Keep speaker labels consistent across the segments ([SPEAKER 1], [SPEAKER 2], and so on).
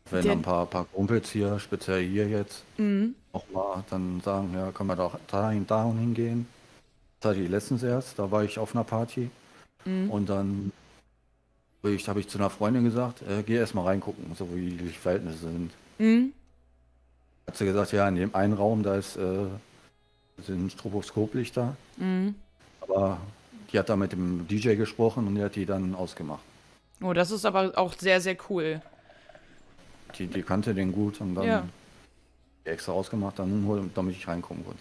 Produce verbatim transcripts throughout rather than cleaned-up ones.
[SPEAKER 1] Wenn dann
[SPEAKER 2] Der,
[SPEAKER 1] ein paar, paar Kumpels hier, speziell hier jetzt,
[SPEAKER 2] mhm.
[SPEAKER 1] auch mal dann sagen, ja, können wir doch dahin, dahin hingehen. Das hatte ich letztens erst, da war ich auf einer Party
[SPEAKER 2] Mhm.
[SPEAKER 1] und dann habe ich, hab ich zu einer Freundin gesagt, äh, geh erst mal reingucken, so wie die Verhältnisse sind.
[SPEAKER 2] Mhm.
[SPEAKER 1] Hat sie gesagt, ja, in dem einen Raum, da ist, äh, sind Stroboskoplichter,
[SPEAKER 2] Mhm.
[SPEAKER 1] aber die hat da mit dem D J gesprochen und der hat die dann ausgemacht.
[SPEAKER 2] Oh, das ist aber auch sehr, sehr cool.
[SPEAKER 1] Die, die kannte den gut und
[SPEAKER 2] Ja.
[SPEAKER 1] dann die extra ausgemacht, dann nur, damit ich reinkommen konnte.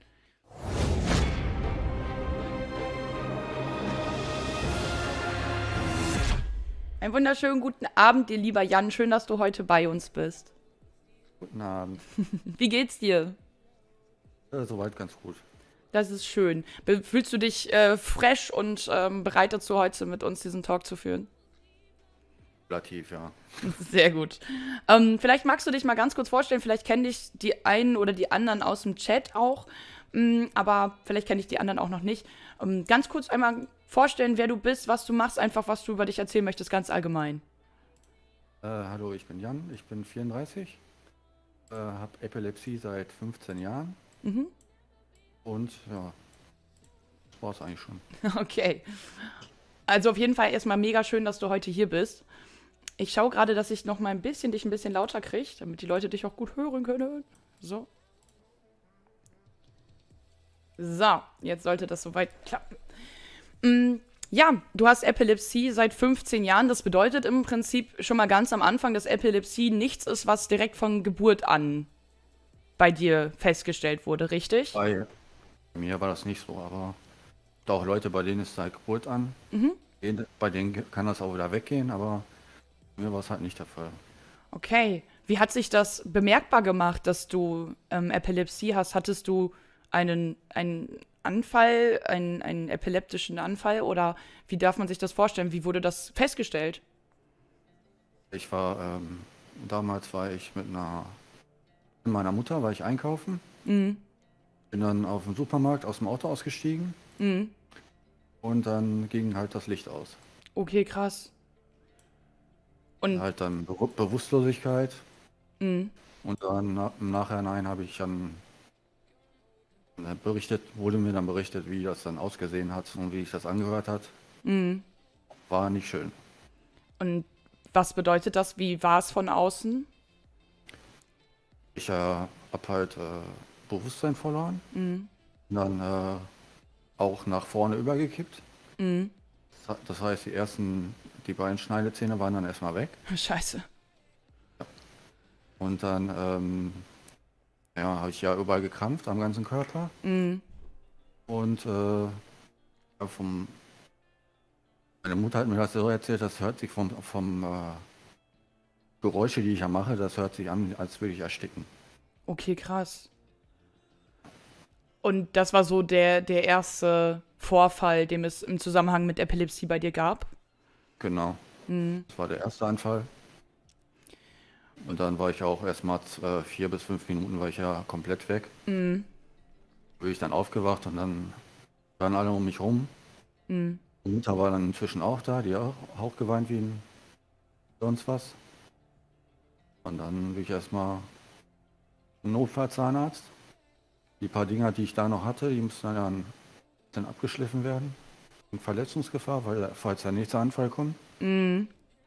[SPEAKER 2] Einen wunderschönen guten Abend, dir lieber Jan. Schön, dass du heute bei uns bist.
[SPEAKER 1] Guten Abend.
[SPEAKER 2] Wie geht's dir?
[SPEAKER 1] Ja, soweit ganz gut.
[SPEAKER 2] Das ist schön. Be- Fühlst du dich äh, fresh und ähm, bereit dazu, heute mit uns diesen Talk zu führen?
[SPEAKER 1] Relativ, ja.
[SPEAKER 2] Sehr gut. Ähm, vielleicht magst du dich mal ganz kurz vorstellen. Vielleicht kennen dich die einen oder die anderen aus dem Chat auch. Mm, aber vielleicht kenne ich die anderen auch noch nicht. Ähm, ganz kurz einmal vorstellen, wer du bist, was du machst, einfach was du über dich erzählen möchtest, ganz allgemein.
[SPEAKER 1] Äh, hallo, ich bin Jan, ich bin vierunddreißig, äh, habe Epilepsie seit fünfzehn Jahren
[SPEAKER 2] Mhm.
[SPEAKER 1] und ja, das war's eigentlich schon.
[SPEAKER 2] Okay. Also auf jeden Fall erstmal mega schön, dass du heute hier bist. Ich schaue gerade, dass ich noch mal ein bisschen dich ein bisschen lauter kriege, damit die Leute dich auch gut hören können. So. So, jetzt sollte das soweit klappen. Mm, ja, du hast Epilepsie seit fünfzehn Jahren. Das bedeutet im Prinzip schon mal ganz am Anfang, dass Epilepsie nichts ist, was direkt von Geburt an bei dir festgestellt wurde, richtig?
[SPEAKER 1] Bei mir war das nicht so, aber da auch Leute, bei denen ist seit Geburt an,
[SPEAKER 2] Mhm.
[SPEAKER 1] gehen- bei denen kann das auch wieder weggehen, aber bei mir war es halt nicht der Fall.
[SPEAKER 2] Okay. Wie hat sich das bemerkbar gemacht, dass du ähm, Epilepsie hast? Hattest du einen, einen Anfall, einen, einen epileptischen Anfall oder wie darf man sich das vorstellen? Wie wurde das festgestellt?
[SPEAKER 1] Ich war, ähm, damals war ich mit einer, mit meiner Mutter, war ich einkaufen,
[SPEAKER 2] Mhm.
[SPEAKER 1] bin dann auf dem Supermarkt aus dem Auto ausgestiegen
[SPEAKER 2] Mhm.
[SPEAKER 1] und dann ging halt das Licht aus.
[SPEAKER 2] Okay, krass. Und
[SPEAKER 1] Halt dann Be Bewusstlosigkeit.
[SPEAKER 2] mhm.
[SPEAKER 1] Und dann na- im Nachhinein habe ich dann äh, berichtet, wurde mir dann berichtet, wie das dann ausgesehen hat und wie sich das angehört hat.
[SPEAKER 2] Mhm.
[SPEAKER 1] War nicht schön.
[SPEAKER 2] Und was bedeutet das? Wie war es von außen?
[SPEAKER 1] Ich äh, habe halt äh, Bewusstsein verloren,
[SPEAKER 2] Mhm.
[SPEAKER 1] und dann äh, auch nach vorne übergekippt.
[SPEAKER 2] Mhm.
[SPEAKER 1] Das das heißt, die ersten, die beiden Schneidezähne waren dann erstmal weg.
[SPEAKER 2] Scheiße.
[SPEAKER 1] Und dann ähm, ja, habe ich ja überall gekrampft am ganzen Körper.
[SPEAKER 2] Mhm.
[SPEAKER 1] Und äh, ja, vom, meine Mutter hat mir das so erzählt, das hört sich vom, vom äh, Geräusche, die ich ja mache, das hört sich an, als würde ich ersticken.
[SPEAKER 2] Okay, krass. Und das war so der, der erste Vorfall, den es im Zusammenhang mit Epilepsie bei dir gab?
[SPEAKER 1] Genau,
[SPEAKER 2] Mhm.
[SPEAKER 1] das war der erste Anfall. Und dann war ich auch erstmal äh, vier bis fünf Minuten war ich ja komplett weg.
[SPEAKER 2] Mhm.
[SPEAKER 1] Bin ich dann aufgewacht und dann waren alle um mich rum.
[SPEAKER 2] Mhm.
[SPEAKER 1] Die Mutter war dann inzwischen auch da, die auch, auch geweint wie ein- sonst was. Und dann bin ich erstmal zum Notfallzahnarzt. Die paar Dinger, die ich da noch hatte, die mussten dann, dann abgeschliffen werden. Und Verletzungsgefahr, weil falls der nächste Anfall kommt.
[SPEAKER 2] Mhm.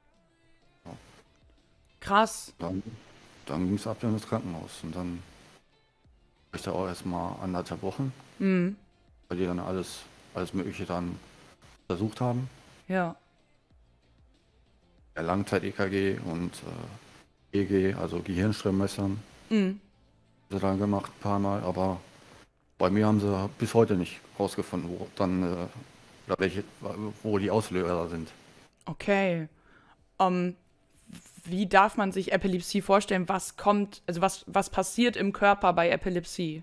[SPEAKER 2] Krass.
[SPEAKER 1] Dann, dann ging es ab ins Krankenhaus. Und dann war ich da auch erstmal anderthalb Wochen,
[SPEAKER 2] Mhm.
[SPEAKER 1] weil die dann alles, alles Mögliche dann versucht haben.
[SPEAKER 2] Ja.
[SPEAKER 1] Ja, Langzeit-E K G und äh, E G, also Gehirnströmmessern,
[SPEAKER 2] Mhm.
[SPEAKER 1] sie dann gemacht ein paar Mal, aber bei mir haben sie bis heute nicht rausgefunden, wo dann äh, oder welche, wo die Auslöser sind.
[SPEAKER 2] Okay. Ähm, wie darf man sich Epilepsie vorstellen? Was kommt, also was, was passiert im Körper bei Epilepsie?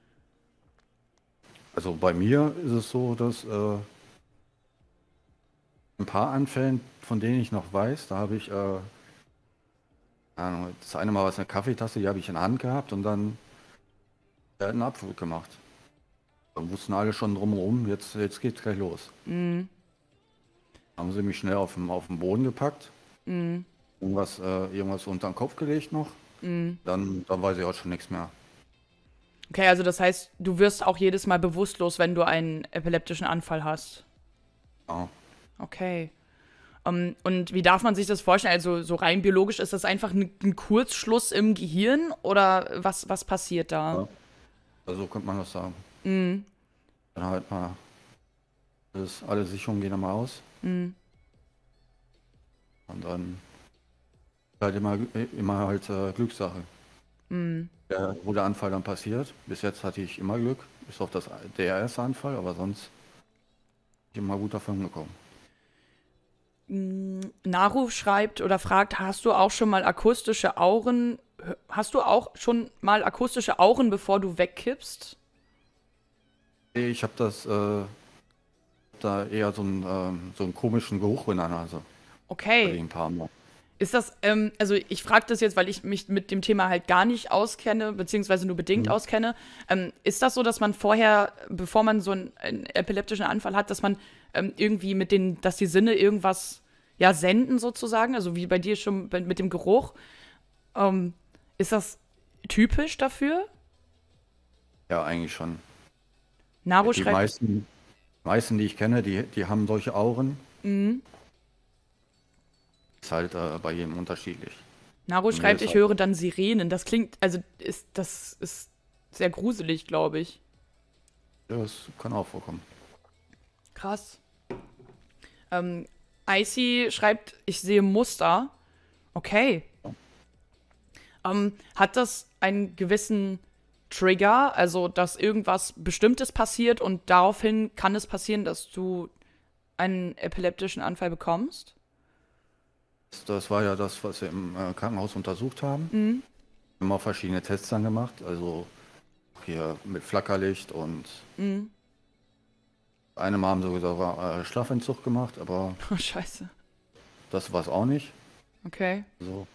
[SPEAKER 1] Also bei mir ist es so, dass äh, ein paar Anfällen, von denen ich noch weiß, da habe ich, äh, keine Ahnung, das eine Mal war es eine Kaffeetasse, die habe ich in der Hand gehabt und dann äh, einen Abflug gemacht. Dann wussten alle schon drumherum, jetzt, jetzt geht's gleich los.
[SPEAKER 2] Mhm.
[SPEAKER 1] Haben sie mich schnell auf den, auf den Boden gepackt
[SPEAKER 2] Mhm.
[SPEAKER 1] irgendwas, äh, irgendwas unter den Kopf gelegt noch.
[SPEAKER 2] Mhm.
[SPEAKER 1] Dann, dann weiß ich auch schon nichts mehr.
[SPEAKER 2] Okay, also das heißt, du wirst auch jedes Mal bewusstlos, wenn du einen epileptischen Anfall hast.
[SPEAKER 1] Ja.
[SPEAKER 2] Okay. Ähm, und wie darf man sich das vorstellen? Also so rein biologisch ist das einfach ein, ein Kurzschluss im Gehirn oder was, was passiert da?
[SPEAKER 1] Ja. Also könnte man das sagen.
[SPEAKER 2] Mhm.
[SPEAKER 1] Dann halt mal, das, alle Sicherungen gehen dann mal aus.
[SPEAKER 2] Mhm.
[SPEAKER 1] Und dann halt immer, immer halt äh, Glückssache.
[SPEAKER 2] Mhm.
[SPEAKER 1] Ja, wo der Anfall dann passiert. Bis jetzt hatte ich immer Glück, bis auf das, der erste Anfall, aber sonst bin ich immer gut davon gekommen.
[SPEAKER 2] Mm, Naru schreibt oder fragt, hast du auch schon mal akustische Auren, hast du auch schon mal akustische Auren, bevor du wegkippst?
[SPEAKER 1] Ich habe das, äh, da eher so einen, ähm, so einen komischen Geruch in der Nase. Bei
[SPEAKER 2] Okay.
[SPEAKER 1] den paar Mal.
[SPEAKER 2] Ist das, ähm, also ich frage das jetzt, weil ich mich mit dem Thema halt gar nicht auskenne, beziehungsweise nur bedingt
[SPEAKER 1] Mhm.
[SPEAKER 2] auskenne. Ähm, ist das so, dass man vorher, bevor man so einen, einen epileptischen Anfall hat, dass man ähm, irgendwie mit den, dass die Sinne irgendwas, ja, senden sozusagen, also wie bei dir schon bei, mit dem Geruch? Ähm, ist das typisch dafür?
[SPEAKER 1] Ja, eigentlich schon.
[SPEAKER 2] Naru
[SPEAKER 1] Die
[SPEAKER 2] schreibt,
[SPEAKER 1] meisten, meisten, die ich kenne, die, die haben solche Auren.
[SPEAKER 2] mhm.
[SPEAKER 1] Ist halt äh, bei jedem unterschiedlich.
[SPEAKER 2] Naru
[SPEAKER 1] Bei mir
[SPEAKER 2] schreibt,
[SPEAKER 1] ist
[SPEAKER 2] ich
[SPEAKER 1] halt,
[SPEAKER 2] höre dann Sirenen. Das klingt, also ist, das ist sehr gruselig, glaube ich.
[SPEAKER 1] ja, das kann auch vorkommen.
[SPEAKER 2] Krass. Ähm, Icy schreibt, ich sehe Muster. Okay. Ähm, hat das einen gewissen Trigger, also dass irgendwas Bestimmtes passiert und daraufhin kann es passieren, dass du einen epileptischen Anfall bekommst?
[SPEAKER 1] Das, das war ja das, was wir im äh, Krankenhaus untersucht haben.
[SPEAKER 2] Mhm.
[SPEAKER 1] Immer verschiedene Tests dann gemacht. Also hier mit Flackerlicht und
[SPEAKER 2] Mhm.
[SPEAKER 1] einem haben sie sogar äh, Schlafentzug gemacht, aber
[SPEAKER 2] Oh, scheiße.
[SPEAKER 1] das war es auch nicht.
[SPEAKER 2] Okay.
[SPEAKER 1] So.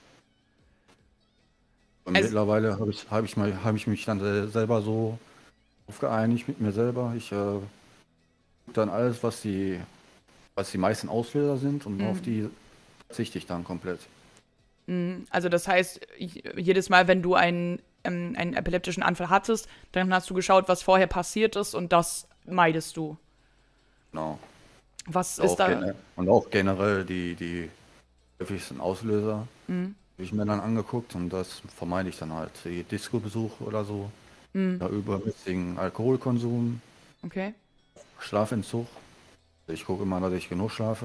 [SPEAKER 1] Und
[SPEAKER 2] Also,
[SPEAKER 1] mittlerweile habe ich, hab ich, mal- hab ich mich dann sel- selber so aufgeeinigt mit mir selber. Ich äh, guck dann alles, was die, was die meisten Auslöser sind und auf
[SPEAKER 2] mhm.
[SPEAKER 1] die verzichte ich dann komplett.
[SPEAKER 2] Mhm. Also das heißt, j- jedes Mal, wenn du einen, ähm, einen epileptischen Anfall hattest, dann hast du geschaut, was vorher passiert ist und das meidest du.
[SPEAKER 1] Genau.
[SPEAKER 2] Was
[SPEAKER 1] Und
[SPEAKER 2] ist
[SPEAKER 1] auch,
[SPEAKER 2] da?
[SPEAKER 1] gene- und auch generell die, die häufigsten Auslöser
[SPEAKER 2] Mhm.
[SPEAKER 1] habe ich mir dann angeguckt und das vermeide ich dann halt. Die Disco-Besuch oder so,
[SPEAKER 2] Mhm.
[SPEAKER 1] ja, übermäßigen Alkoholkonsum,
[SPEAKER 2] Okay.
[SPEAKER 1] Schlafentzug. Ich gucke immer, dass ich genug schlafe.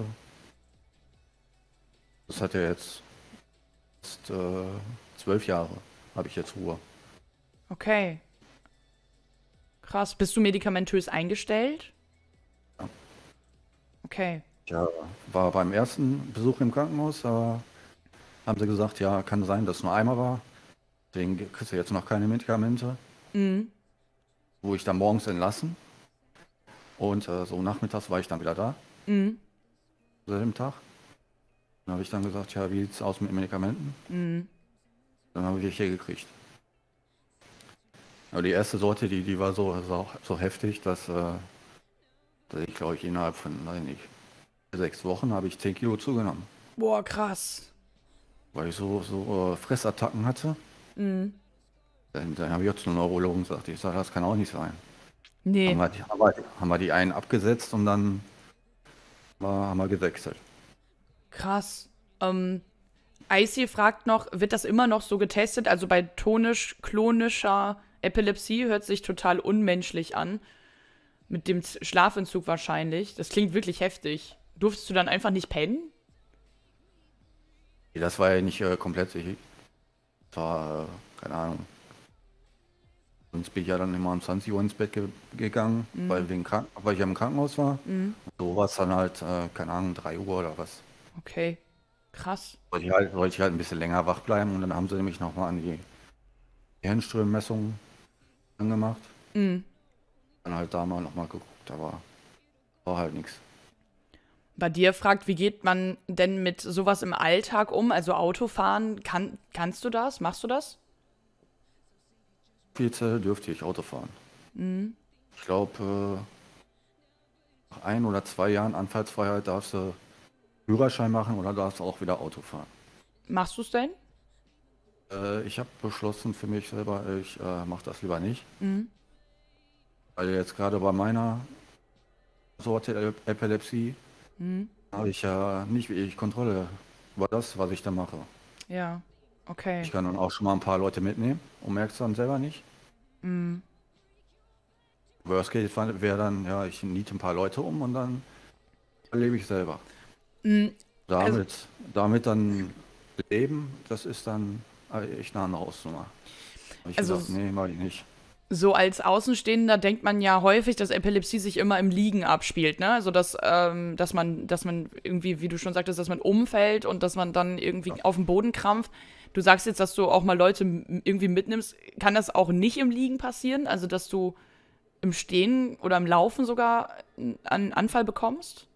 [SPEAKER 1] Das hat ja jetzt, jetzt äh, zwölf Jahre, habe ich jetzt Ruhe.
[SPEAKER 2] Okay. Krass. Bist du medikamentös eingestellt?
[SPEAKER 1] Ja.
[SPEAKER 2] Okay.
[SPEAKER 1] Ja, war beim ersten Besuch im Krankenhaus, da haben sie gesagt, ja, kann sein, dass es nur einmal war. Deswegen kriegst du jetzt noch keine Medikamente.
[SPEAKER 2] Mhm.
[SPEAKER 1] Wurde ich dann morgens entlassen und äh, so nachmittags war ich dann wieder da,
[SPEAKER 2] Mhm.
[SPEAKER 1] selben Tag. Dann habe ich dann gesagt, ja, wie sieht's aus mit Medikamenten?
[SPEAKER 2] Mhm.
[SPEAKER 1] Dann habe ich welche gekriegt. Aber die erste Sorte, die, die war so, so, so heftig, dass, äh, dass ich, glaube ich, innerhalb von, weiß nicht, sechs Wochen habe ich zehn Kilo zugenommen.
[SPEAKER 2] Boah, krass.
[SPEAKER 1] Weil ich so, so äh, Fressattacken hatte.
[SPEAKER 2] Mhm.
[SPEAKER 1] Dann, dann habe ich auch zu einem Neurologen gesagt, ich sage, das kann auch nicht sein. Haben
[SPEAKER 2] Nee,
[SPEAKER 1] wir, die, haben wir, haben wir die einen abgesetzt und dann war, haben wir gewechselt.
[SPEAKER 2] krass. Ähm, Icy fragt noch, wird das immer noch so getestet? Also bei tonisch-klonischer Epilepsie hört sich total unmenschlich an. Mit dem Z- Schlafentzug wahrscheinlich. Das klingt wirklich heftig. Durftest du dann einfach nicht pennen?
[SPEAKER 1] Das war ja nicht äh, komplett, ich, das war, äh, keine Ahnung. Sonst bin ich ja dann immer um zwanzig Uhr ins Bett ge gegangen, weil,
[SPEAKER 2] Mhm.
[SPEAKER 1] wegen Krank weil ich ja im Krankenhaus war.
[SPEAKER 2] Mhm.
[SPEAKER 1] So war es dann halt, äh, keine Ahnung, drei Uhr oder was.
[SPEAKER 2] Okay. Krass.
[SPEAKER 1] Wollte ich halt, wollte ich halt ein bisschen länger wach bleiben und dann haben sie nämlich nochmal an die Hirnströmmessung angemacht.
[SPEAKER 2] Mhm.
[SPEAKER 1] Dann halt da mal nochmal geguckt, aber war halt nichts.
[SPEAKER 2] Bei dir fragt, wie geht man denn mit sowas im Alltag um? Also Autofahren, kann, kannst du das? Machst du das?
[SPEAKER 1] Offiziell dürfte ich Auto fahren.
[SPEAKER 2] Mhm.
[SPEAKER 1] Ich glaube, äh, nach ein oder zwei Jahren Anfallsfreiheit darfst du Führerschein machen oder darfst du auch wieder Auto fahren.
[SPEAKER 2] Machst du es denn?
[SPEAKER 1] Äh, ich habe beschlossen für mich selber, ich äh, mache das lieber nicht.
[SPEAKER 2] Mhm.
[SPEAKER 1] Weil jetzt gerade bei meiner Sorte Ep- Epilepsie
[SPEAKER 2] Mhm.
[SPEAKER 1] habe ich ja nicht wirklich Kontrolle über das, was ich da mache.
[SPEAKER 2] Ja,
[SPEAKER 1] Ich
[SPEAKER 2] okay.
[SPEAKER 1] kann dann auch schon mal ein paar Leute mitnehmen und merke es dann selber nicht.
[SPEAKER 2] Mhm.
[SPEAKER 1] Worst Case wäre dann, ja, ich niete ein paar Leute um und dann erlebe ich selber.
[SPEAKER 2] Mhm. Also,
[SPEAKER 1] Damit, damit dann leben, das ist dann echt eine andere Hausnummer. Habe ich
[SPEAKER 2] also
[SPEAKER 1] gesagt, nee, mache ich nicht.
[SPEAKER 2] so als Außenstehender denkt man ja häufig, dass Epilepsie sich immer im Liegen abspielt, ne? Also dass, ähm, dass man, dass man irgendwie, wie du schon sagtest, dass man umfällt und dass man dann irgendwie auf den Boden krampft. Du sagst jetzt, dass du auch mal Leute m- irgendwie mitnimmst. Kann das auch nicht im Liegen passieren? Also dass du im Stehen oder im Laufen sogar einen Anfall bekommst?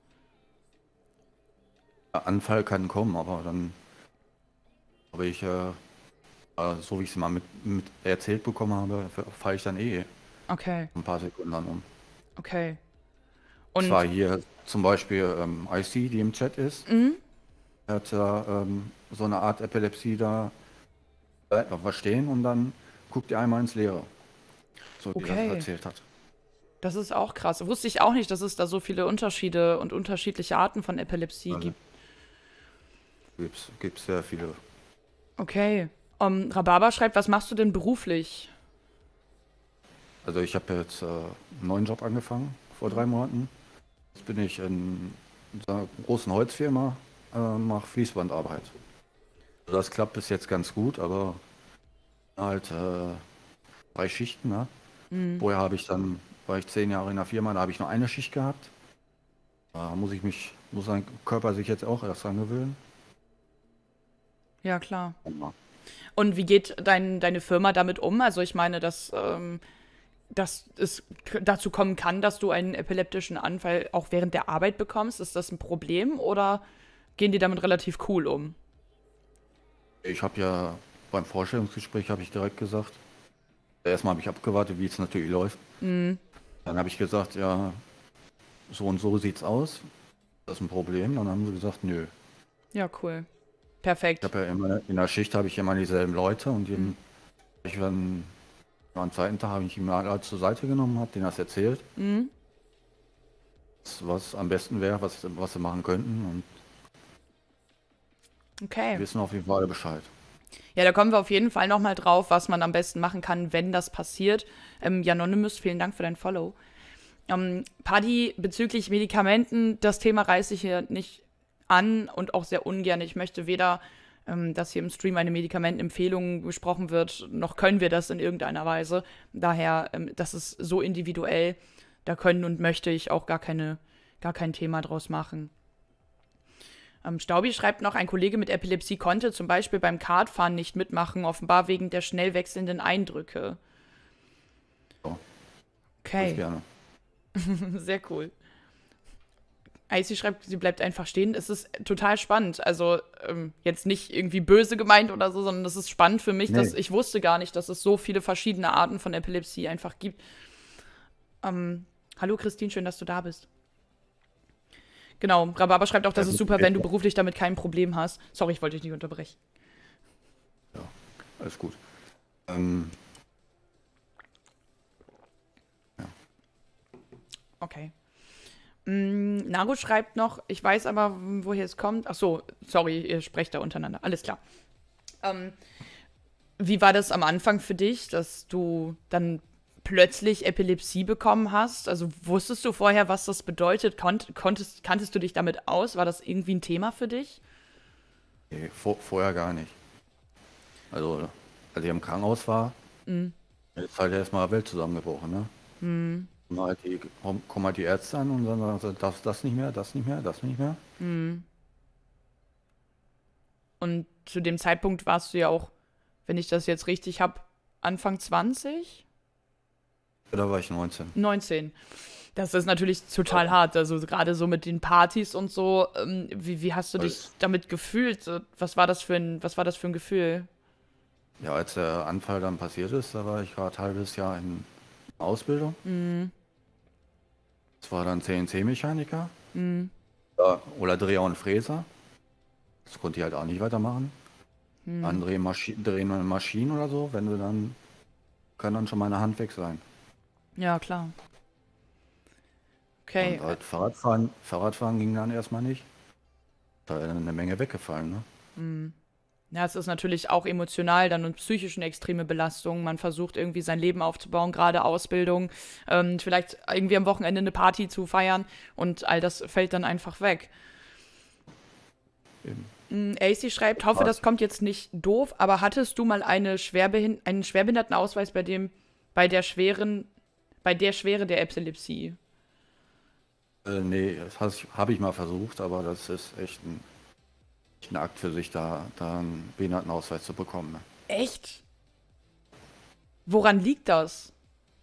[SPEAKER 1] Der Anfall kann kommen, aber dann habe ich, äh, äh, so wie ich es mal mit, mit erzählt bekommen habe, falle ich dann eh
[SPEAKER 2] Okay,
[SPEAKER 1] ein paar Sekunden dann um.
[SPEAKER 2] okay.
[SPEAKER 1] Zwar
[SPEAKER 2] Und,
[SPEAKER 1] hier zum Beispiel ähm, I C, die im Chat ist,
[SPEAKER 2] mhm,
[SPEAKER 1] hat da ähm, so eine Art Epilepsie, da bleibt noch was stehen und dann guckt ihr einmal ins Leere, so wie er das
[SPEAKER 2] okay.
[SPEAKER 1] erzählt hat.
[SPEAKER 2] Das ist auch krass. Wusste ich auch nicht, dass es da so viele Unterschiede und unterschiedliche Arten von Epilepsie
[SPEAKER 1] Also
[SPEAKER 2] gibt.
[SPEAKER 1] gibt's, gibt's sehr viele.
[SPEAKER 2] Okay. Um, Rhabarber schreibt, was machst du denn beruflich?
[SPEAKER 1] Also ich habe jetzt äh, einen neuen Job angefangen vor drei Monaten. Jetzt bin ich in so einer großen Holzfirma, äh, mache Fließbandarbeit. Also das klappt bis jetzt ganz gut, aber halt äh, drei Schichten. Ne?
[SPEAKER 2] Mhm.
[SPEAKER 1] Vorher habe ich dann, war ich zehn Jahre in der Firma, da habe ich nur eine Schicht gehabt. Da muss ich mich, muss mein Körper sich jetzt auch erst dran gewöhnen.
[SPEAKER 2] Ja, klar.
[SPEAKER 1] Ja.
[SPEAKER 2] Und wie geht dein, deine Firma damit um? Also ich meine, dass, ähm, dass es k- dazu kommen kann, dass du einen epileptischen Anfall auch während der Arbeit bekommst. Ist das ein Problem oder gehen die damit relativ cool um?
[SPEAKER 1] Ich habe ja beim Vorstellungsgespräch habe ich direkt gesagt, erstmal habe ich abgewartet, wie es natürlich läuft.
[SPEAKER 2] Mhm.
[SPEAKER 1] Dann habe ich gesagt, ja, so und so sieht's aus. Das ist ein Problem. Dann haben sie gesagt, nö.
[SPEAKER 2] Ja, cool.
[SPEAKER 1] Ich
[SPEAKER 2] Perfekt.
[SPEAKER 1] habe ja immer in der Schicht habe ich immer dieselben Leute und jeden, ich dann am zweiten Tag habe ich ihn mal alle zur Seite genommen, habe denen das erzählt,
[SPEAKER 2] Mhm.
[SPEAKER 1] was, was am besten wäre, was, was sie machen könnten und die
[SPEAKER 2] Okay.
[SPEAKER 1] wissen auf jeden Fall alle Bescheid.
[SPEAKER 2] Ja, da kommen wir auf jeden Fall nochmal drauf, was man am besten machen kann, wenn das passiert. Ähm, Janonymous, vielen Dank für dein Follow. Ähm, Paddy, bezüglich Medikamenten, das Thema reiße ich hier nicht an und auch sehr ungern. Ich möchte weder, ähm, dass hier im Stream eine Medikamentenempfehlung besprochen wird, noch können wir das in irgendeiner Weise. Daher, ähm, das ist so individuell, da können und möchte ich auch gar keine, gar kein Thema draus machen. Ähm, Staubi schreibt noch, ein Kollege mit Epilepsie konnte zum Beispiel beim Kartfahren nicht mitmachen, offenbar wegen der schnell wechselnden Eindrücke.
[SPEAKER 1] So, tue ich
[SPEAKER 2] Okay,
[SPEAKER 1] gerne.
[SPEAKER 2] sehr cool. Icy schreibt, sie bleibt einfach stehen. Es ist total spannend. Also ähm, jetzt nicht irgendwie böse gemeint oder so, sondern es ist spannend für mich, dass
[SPEAKER 1] Nee,
[SPEAKER 2] ich wusste gar nicht, dass es so viele verschiedene Arten von Epilepsie einfach gibt. Ähm, hallo Christine, schön, dass du da bist. Genau, Rhabarber schreibt auch, das ist
[SPEAKER 1] also,
[SPEAKER 2] super, wenn du beruflich damit kein Problem hast. Sorry, ich wollte dich nicht unterbrechen.
[SPEAKER 1] ja, alles gut. Ähm, ja.
[SPEAKER 2] Okay. Mm, Nago schreibt noch, ich weiß aber, woher es kommt. Ach so, sorry, ihr sprecht da untereinander. Alles klar. Ähm, wie war das am Anfang für dich, dass du dann plötzlich Epilepsie bekommen hast? Also wusstest du vorher, was das bedeutet? Konnt, konntest, kanntest du dich damit aus? War das irgendwie ein Thema für dich?
[SPEAKER 1] Nee, vor, vorher gar nicht. Also, als ich im Krankenhaus war,
[SPEAKER 2] Mm,
[SPEAKER 1] ist halt erstmal Welt zusammengebrochen, ne?
[SPEAKER 2] mm,
[SPEAKER 1] Und halt die, kommen kommen halt die Ärzte an und dann sagen sie, das, das nicht mehr, das nicht mehr, das nicht mehr.
[SPEAKER 2] mm. Und zu dem Zeitpunkt warst du ja auch, wenn ich das jetzt richtig habe, Anfang zwanzig?
[SPEAKER 1] Da war ich neunzehn.
[SPEAKER 2] neunzehn. Das ist natürlich total hart. Also gerade so mit den Partys und so. Ähm, wie, wie hast du dich
[SPEAKER 1] Als,
[SPEAKER 2] damit gefühlt? So, Was war das für ein, was war das für ein Gefühl?
[SPEAKER 1] ja, als der Anfall dann passiert ist, da war ich gerade ein halbes Jahr in Ausbildung.
[SPEAKER 2] Mm,
[SPEAKER 1] Das war dann C N C-Mechaniker
[SPEAKER 2] mm,
[SPEAKER 1] ja, oder Dreher und Fräser. Das konnte ich halt auch nicht weitermachen.
[SPEAKER 2] Hm.
[SPEAKER 1] Andere Maschi drehende Maschinen oder so, wenn du dann, kann dann schon mal eine Hand weg sein.
[SPEAKER 2] Ja, klar.
[SPEAKER 1] Und
[SPEAKER 2] Okay.
[SPEAKER 1] halt Fahrradfahren, Fahrradfahren ging dann erstmal nicht. Da ist eine Menge weggefallen, ne?
[SPEAKER 2] Hm. Ja, es ist natürlich auch emotional dann und psychisch eine extreme Belastung. Man versucht irgendwie sein Leben aufzubauen, gerade Ausbildung, ähm, vielleicht irgendwie am Wochenende eine Party zu feiern und all das fällt dann einfach weg.
[SPEAKER 1] Eben.
[SPEAKER 2] Mm, A C schreibt, hoffe,
[SPEAKER 1] Grad,
[SPEAKER 2] das kommt jetzt nicht doof, aber hattest du mal eine Schwerbehin einen Schwerbehindertenausweis bei dem, bei der schweren, bei der Schwere der Epilepsie?
[SPEAKER 1] äh, nee, das habe ich mal versucht, aber das ist echt ein, echt ein Akt für sich, da, da einen Behindertenausweis zu bekommen. Ne?
[SPEAKER 2] Echt? Woran liegt das?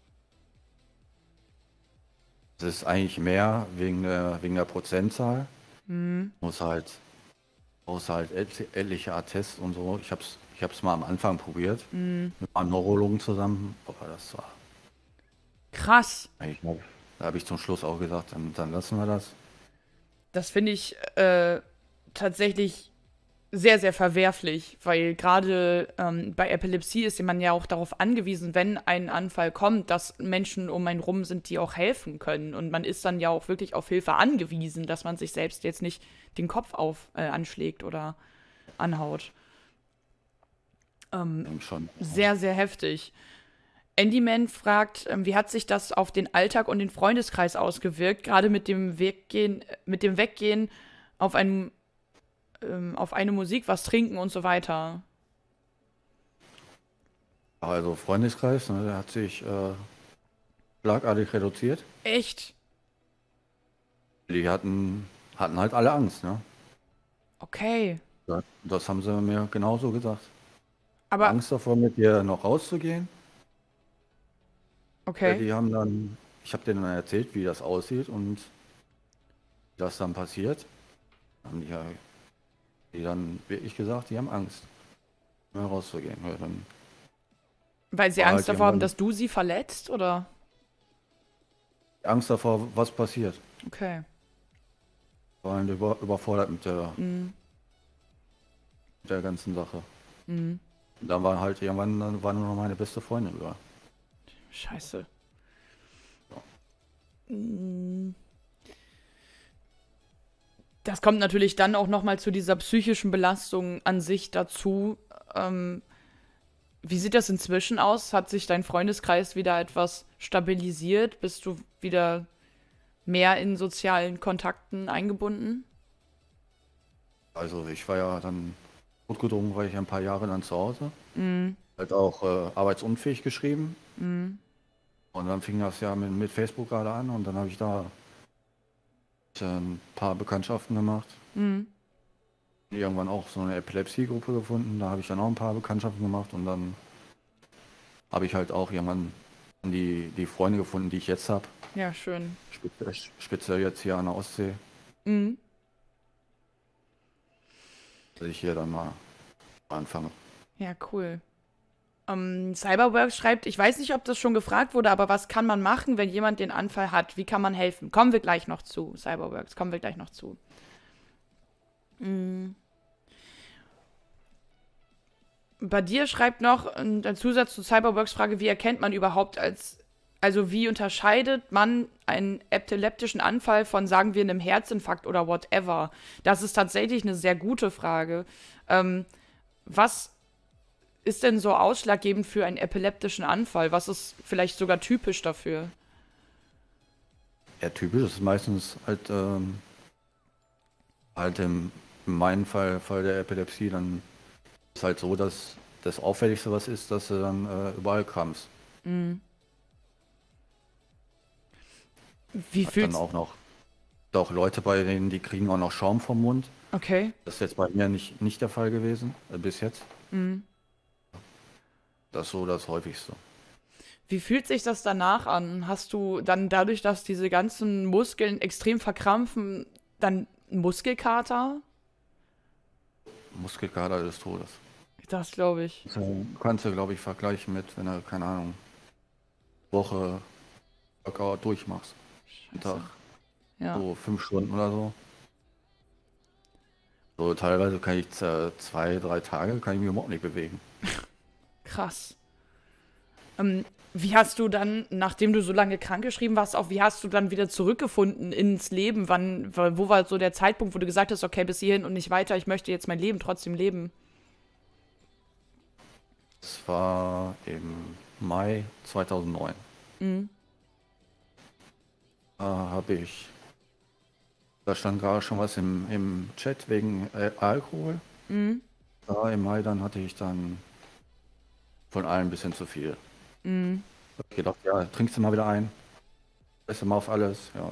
[SPEAKER 1] Es ist eigentlich mehr wegen der, wegen der Prozentzahl.
[SPEAKER 2] Hm.
[SPEAKER 1] Muss halt, muss halt et- etliche Attests und so. Ich hab's, ich hab's mal am Anfang probiert,
[SPEAKER 2] Hm.
[SPEAKER 1] mit einem Neurologen zusammen, aber das war
[SPEAKER 2] Krass.
[SPEAKER 1] eigentlich, mal- da habe ich zum Schluss auch gesagt, dann, dann lassen wir das.
[SPEAKER 2] Das finde ich äh, tatsächlich sehr, sehr verwerflich, weil gerade ähm, bei Epilepsie ist man ja auch darauf angewiesen, wenn ein Anfall kommt, dass Menschen um einen rum sind, die auch helfen können. Und man ist dann ja auch wirklich auf Hilfe angewiesen, dass man sich selbst jetzt nicht den Kopf auf äh, anschlägt oder anhaut. Ähm,
[SPEAKER 1] Denk schon.
[SPEAKER 2] sehr, sehr heftig. Andyman fragt, ähm, wie hat sich das auf den Alltag und den Freundeskreis ausgewirkt, gerade mit dem Weggehen, mit dem Weggehen auf einem ähm, auf eine Musik, was trinken und so weiter.
[SPEAKER 1] Also Freundeskreis, ne, der hat sich äh, schlagartig reduziert.
[SPEAKER 2] Echt?
[SPEAKER 1] Die hatten, hatten halt alle Angst, ne?
[SPEAKER 2] Okay.
[SPEAKER 1] Ja, das haben sie mir genauso gesagt.
[SPEAKER 2] Aber,
[SPEAKER 1] Angst davor, mit dir noch rauszugehen. Äh,
[SPEAKER 2] okay.
[SPEAKER 1] Die haben dann, ich habe denen dann erzählt, wie das aussieht und wie das dann passiert. Haben die, ja, die dann wirklich gesagt, die haben Angst, mehr rauszugehen. Ja, dann
[SPEAKER 2] Weil sie
[SPEAKER 1] war
[SPEAKER 2] Angst
[SPEAKER 1] halt
[SPEAKER 2] davor haben,
[SPEAKER 1] irgendwann
[SPEAKER 2] dass du sie verletzt, oder?
[SPEAKER 1] Angst davor, was passiert.
[SPEAKER 2] Okay.
[SPEAKER 1] Waren über, überfordert mit der,
[SPEAKER 2] Mhm.
[SPEAKER 1] mit der ganzen Sache.
[SPEAKER 2] Mhm.
[SPEAKER 1] Und dann war halt irgendwann, dann war nur noch meine beste Freundin über.
[SPEAKER 2] Scheiße. Mhm. Das kommt natürlich dann auch nochmal zu dieser psychischen Belastung an sich dazu. Ähm, wie sieht das inzwischen aus? Hat sich dein Freundeskreis wieder etwas stabilisiert? Bist du wieder mehr in sozialen Kontakten eingebunden?
[SPEAKER 1] Also ich war ja dann notgedrungen, war ich ein paar Jahre dann zu Hause.
[SPEAKER 2] Mhm.
[SPEAKER 1] Halt auch äh, arbeitsunfähig geschrieben.
[SPEAKER 2] Mhm.
[SPEAKER 1] Und dann fing das ja mit, mit Facebook gerade an und dann habe ich da äh, ein paar Bekanntschaften gemacht.
[SPEAKER 2] Mhm.
[SPEAKER 1] Irgendwann auch so eine Epilepsie-Gruppe gefunden. Da habe ich dann auch ein paar Bekanntschaften gemacht und dann habe ich halt auch irgendwann die, die Freunde gefunden, die ich jetzt habe.
[SPEAKER 2] Ja, schön.
[SPEAKER 1] Speziell, speziell jetzt hier an der Ostsee,
[SPEAKER 2] Mhm.
[SPEAKER 1] dass ich hier dann mal anfange.
[SPEAKER 2] Ja, cool. Ähm, Cyberworks schreibt, ich weiß nicht, ob das schon gefragt wurde, aber was kann man machen, wenn jemand den Anfall hat? Wie kann man helfen? Kommen wir gleich noch zu, Cyberworks, kommen wir gleich noch zu. Mm. Bei dir schreibt noch ein ein Zusatz zu Cyberworks Frage, wie erkennt man überhaupt als, also wie unterscheidet man einen epileptischen Anfall von, sagen wir, einem Herzinfarkt oder whatever? Das ist tatsächlich eine sehr gute Frage. Ähm, was ist denn so ausschlaggebend für einen epileptischen Anfall? Was ist vielleicht sogar typisch dafür?
[SPEAKER 1] Ja, typisch ist meistens halt, ähm, halt im, in meinem Fall, Fall der Epilepsie, dann ist halt so, dass das Auffälligste was ist, dass du dann äh, überall kramst.
[SPEAKER 2] Mm. Wie
[SPEAKER 1] Hat dann
[SPEAKER 2] fühlt's?
[SPEAKER 1] auch noch auch Leute bei denen, die kriegen auch noch Schaum vom Mund.
[SPEAKER 2] Okay.
[SPEAKER 1] Das ist jetzt bei mir nicht, nicht der Fall gewesen, äh, bis jetzt.
[SPEAKER 2] Mm.
[SPEAKER 1] Das ist so das häufigste.
[SPEAKER 2] Wie fühlt sich das danach an? Hast du dann dadurch, dass diese ganzen Muskeln extrem verkrampfen, dann einen Muskelkater?
[SPEAKER 1] Muskelkater des Todes.
[SPEAKER 2] Das glaube ich.
[SPEAKER 1] So, kannst du, glaube ich, vergleichen mit, wenn du, keine Ahnung, Woche Workout durchmachst. Am Tag.
[SPEAKER 2] Ja.
[SPEAKER 1] So fünf Stunden oder so. So teilweise kann ich z- zwei, drei Tage kann ich mich überhaupt nicht bewegen.
[SPEAKER 2] Krass. Ähm, wie hast du dann, nachdem du so lange krankgeschrieben warst, auch wie hast du dann wieder zurückgefunden ins Leben? Wann, wo war so der Zeitpunkt, wo du gesagt hast, okay, bis hierhin und nicht weiter, ich möchte jetzt mein Leben trotzdem leben?
[SPEAKER 1] Das war im Mai zweitausendneun.
[SPEAKER 2] Mhm.
[SPEAKER 1] Da habe ich, da stand gerade schon was im, im Chat wegen äh, Alkohol.
[SPEAKER 2] Mhm.
[SPEAKER 1] Da im Mai dann hatte ich dann von allem ein bisschen zu viel.
[SPEAKER 2] Mhm.
[SPEAKER 1] Hab ich gedacht, ja, trinkst du mal wieder ein, lässt du mal auf alles, ja.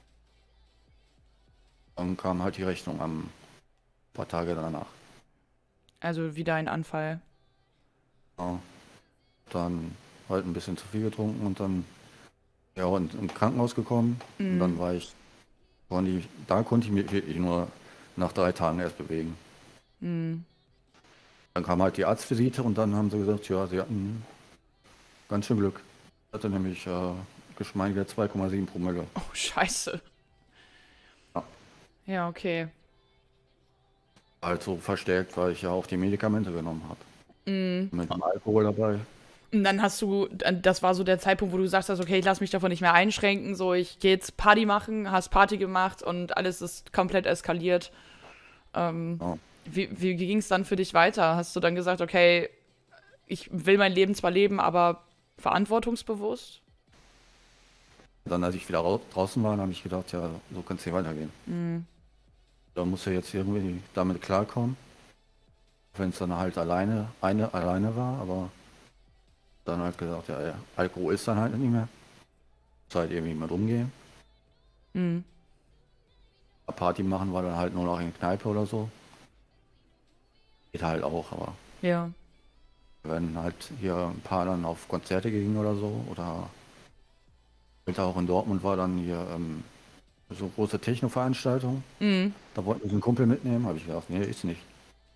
[SPEAKER 1] Dann kam halt die Rechnung am paar Tage danach.
[SPEAKER 2] Also wieder ein Anfall.
[SPEAKER 1] Ja. Dann halt ein bisschen zu viel getrunken und dann ja und im Krankenhaus gekommen. Und dann
[SPEAKER 2] Mhm.
[SPEAKER 1] war ich, konnte ich, da konnte ich mich wirklich nur nach drei Tagen erst bewegen.
[SPEAKER 2] Mhm.
[SPEAKER 1] Dann kam halt die Arztvisite und dann haben sie gesagt, ja, sie hatten ganz schön Glück. Ich hatte nämlich äh, geschmeidige zwei Komma sieben Promille.
[SPEAKER 2] Oh, scheiße.
[SPEAKER 1] Ja.
[SPEAKER 2] Ja, okay.
[SPEAKER 1] Halt so verstärkt, weil ich ja auch die Medikamente genommen habe.
[SPEAKER 2] Mhm.
[SPEAKER 1] Mit dem Alkohol dabei.
[SPEAKER 2] Und dann hast du, das war so der Zeitpunkt, wo du gesagt hast, okay, ich lasse mich davon nicht mehr einschränken, so ich gehe jetzt Party machen, hast Party gemacht und alles ist komplett eskaliert. Ähm,
[SPEAKER 1] Ja.
[SPEAKER 2] wie wie ging es dann für dich weiter? Hast du dann gesagt, okay, ich will mein Leben zwar leben, aber verantwortungsbewusst?
[SPEAKER 1] Dann, als ich wieder rau- draußen war, habe ich gedacht, ja, so kann es nicht weitergehen.
[SPEAKER 2] Mhm.
[SPEAKER 1] Da muss er jetzt irgendwie damit klarkommen. Wenn es dann halt alleine, eine alleine war, aber dann halt gesagt, ja, ja, Alkohol ist dann halt nicht mehr. Muss halt irgendwie mit umgehen.
[SPEAKER 2] Mhm.
[SPEAKER 1] Party machen war dann halt nur noch in der Kneipe oder so. Geht halt auch, aber
[SPEAKER 2] Ja.
[SPEAKER 1] wenn halt hier ein paar dann auf Konzerte gingen oder so, oder heute auch in Dortmund war dann hier ähm, so große Techno-Veranstaltung.
[SPEAKER 2] Mhm.
[SPEAKER 1] Da wollten wir so einen Kumpel mitnehmen, habe ich gedacht, nee, ist nicht.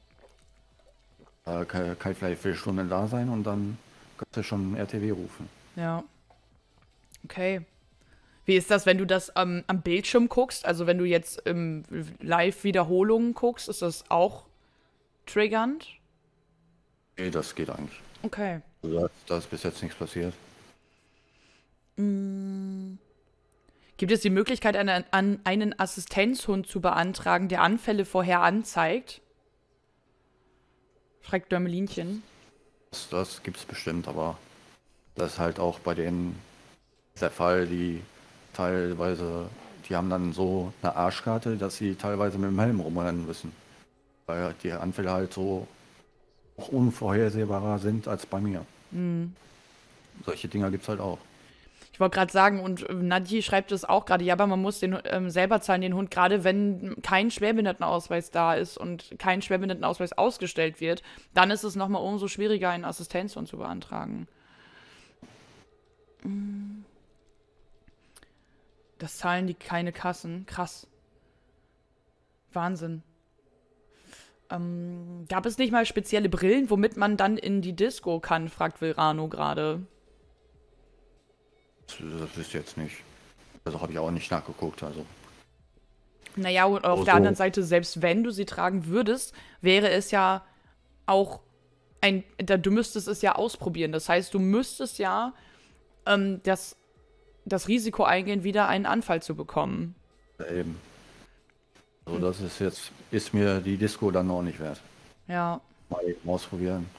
[SPEAKER 1] Da kann, kann ich vielleicht vier Stunden da sein und dann kannst du schon R T W rufen.
[SPEAKER 2] Ja. Okay. Wie ist das, wenn du das ähm, am Bildschirm guckst? Also wenn du jetzt im Live-Wiederholungen guckst, ist das auch triggernd?
[SPEAKER 1] Nee, das geht eigentlich.
[SPEAKER 2] Okay.
[SPEAKER 1] Also da, da ist bis jetzt nichts passiert.
[SPEAKER 2] Gibt es die Möglichkeit, eine, an einen Assistenzhund zu beantragen, der Anfälle vorher anzeigt? Fragt Dörmelinchen.
[SPEAKER 1] Das, das gibt es bestimmt, aber das ist halt auch bei denen der Fall, die teilweise, die haben dann so eine Arschkarte, dass sie teilweise mit dem Helm rumrennen müssen. Weil die Anfälle halt so auch unvorhersehbarer sind als bei mir. Solche Dinger gibt es halt auch.
[SPEAKER 2] Ich wollte gerade sagen, und äh, Nadji schreibt es auch gerade, ja, aber man muss den ähm, selber zahlen, den Hund, gerade wenn kein Schwerbehindertenausweis da ist und kein Schwerbehindertenausweis ausgestellt wird, dann ist es nochmal umso schwieriger, einen Assistenzhund zu beantragen. Das zahlen die keine Kassen. Krass. Wahnsinn. Ähm, gab es nicht mal spezielle Brillen, womit man dann in die Disco kann, fragt Vilrano gerade.
[SPEAKER 1] Das, das ist jetzt nicht. Also habe ich auch nicht nachgeguckt. Also
[SPEAKER 2] Naja, und auf
[SPEAKER 1] so,
[SPEAKER 2] der anderen
[SPEAKER 1] so.
[SPEAKER 2] Seite, selbst wenn du sie tragen würdest, wäre es ja auch ein, da, du müsstest es ja ausprobieren. Das heißt, du müsstest ja ähm, das, das Risiko eingehen, wieder einen Anfall zu bekommen.
[SPEAKER 1] Eben. Also das ist jetzt, ist mir die Disco dann noch nicht wert.
[SPEAKER 2] Ja.
[SPEAKER 1] Mal eben ausprobieren.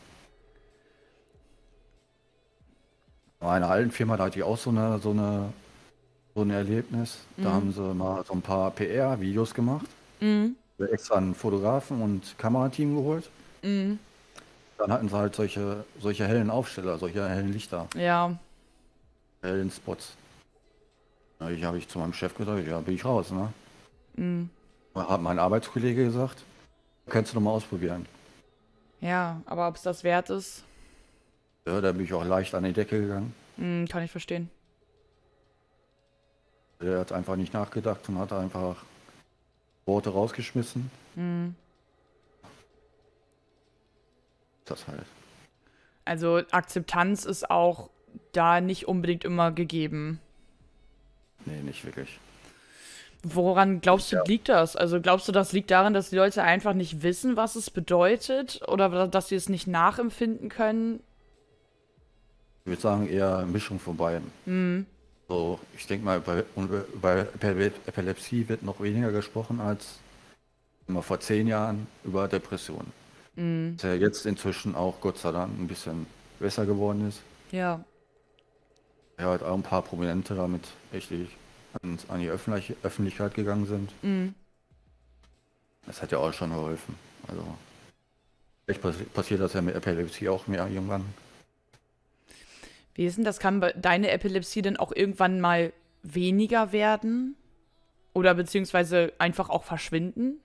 [SPEAKER 1] Bei meiner alten Firma, da hatte ich auch so eine, so eine, so ein Erlebnis. Da haben sie mal so ein paar P R-Videos gemacht.
[SPEAKER 2] Mhm.
[SPEAKER 1] Extra einen Fotografen und Kamerateam geholt.
[SPEAKER 2] Mhm.
[SPEAKER 1] Dann hatten sie halt solche, solche hellen Aufsteller, solche hellen Lichter,
[SPEAKER 2] Ja.
[SPEAKER 1] hellen Spots. Ja, ich habe ich zu meinem Chef gesagt, ja, bin ich raus, ne?
[SPEAKER 2] Mhm.
[SPEAKER 1] Hat mein Arbeitskollege gesagt, kannst du noch mal ausprobieren.
[SPEAKER 2] Ja, aber ob es das wert ist,
[SPEAKER 1] Ja, da bin ich auch leicht an die Decke gegangen.
[SPEAKER 2] mh, kann ich verstehen.
[SPEAKER 1] Der hat einfach nicht nachgedacht und hat einfach Worte rausgeschmissen.
[SPEAKER 2] Mhm.
[SPEAKER 1] Das halt.
[SPEAKER 2] Also Akzeptanz ist auch da nicht unbedingt immer gegeben.
[SPEAKER 1] Nee, nicht wirklich.
[SPEAKER 2] Woran glaubst du,
[SPEAKER 1] Ja.
[SPEAKER 2] liegt das? Also glaubst du, das liegt daran, dass die Leute einfach nicht wissen, was es bedeutet? Oder dass sie es nicht nachempfinden können?
[SPEAKER 1] Ich würde sagen, eher eine Mischung von beiden.
[SPEAKER 2] Hm,
[SPEAKER 1] So, ich denke mal, bei, über über Epile- Epilepsie wird noch weniger gesprochen als immer vor zehn Jahren über Depressionen.
[SPEAKER 2] hm,
[SPEAKER 1] Ist ja jetzt inzwischen auch Gott sei Dank ein bisschen besser geworden ist.
[SPEAKER 2] ja.
[SPEAKER 1] Ja, halt auch ein paar Prominente damit richtig an, an die Öffentlich Öffentlichkeit gegangen sind.
[SPEAKER 2] Hm.
[SPEAKER 1] Das hat ja auch schon geholfen. Also, vielleicht passi passiert das ja mit Epilepsie auch mehr irgendwann.
[SPEAKER 2] Wie ist denn das? Kann bei- deine Epilepsie denn auch irgendwann mal weniger werden? Oder beziehungsweise einfach auch verschwinden?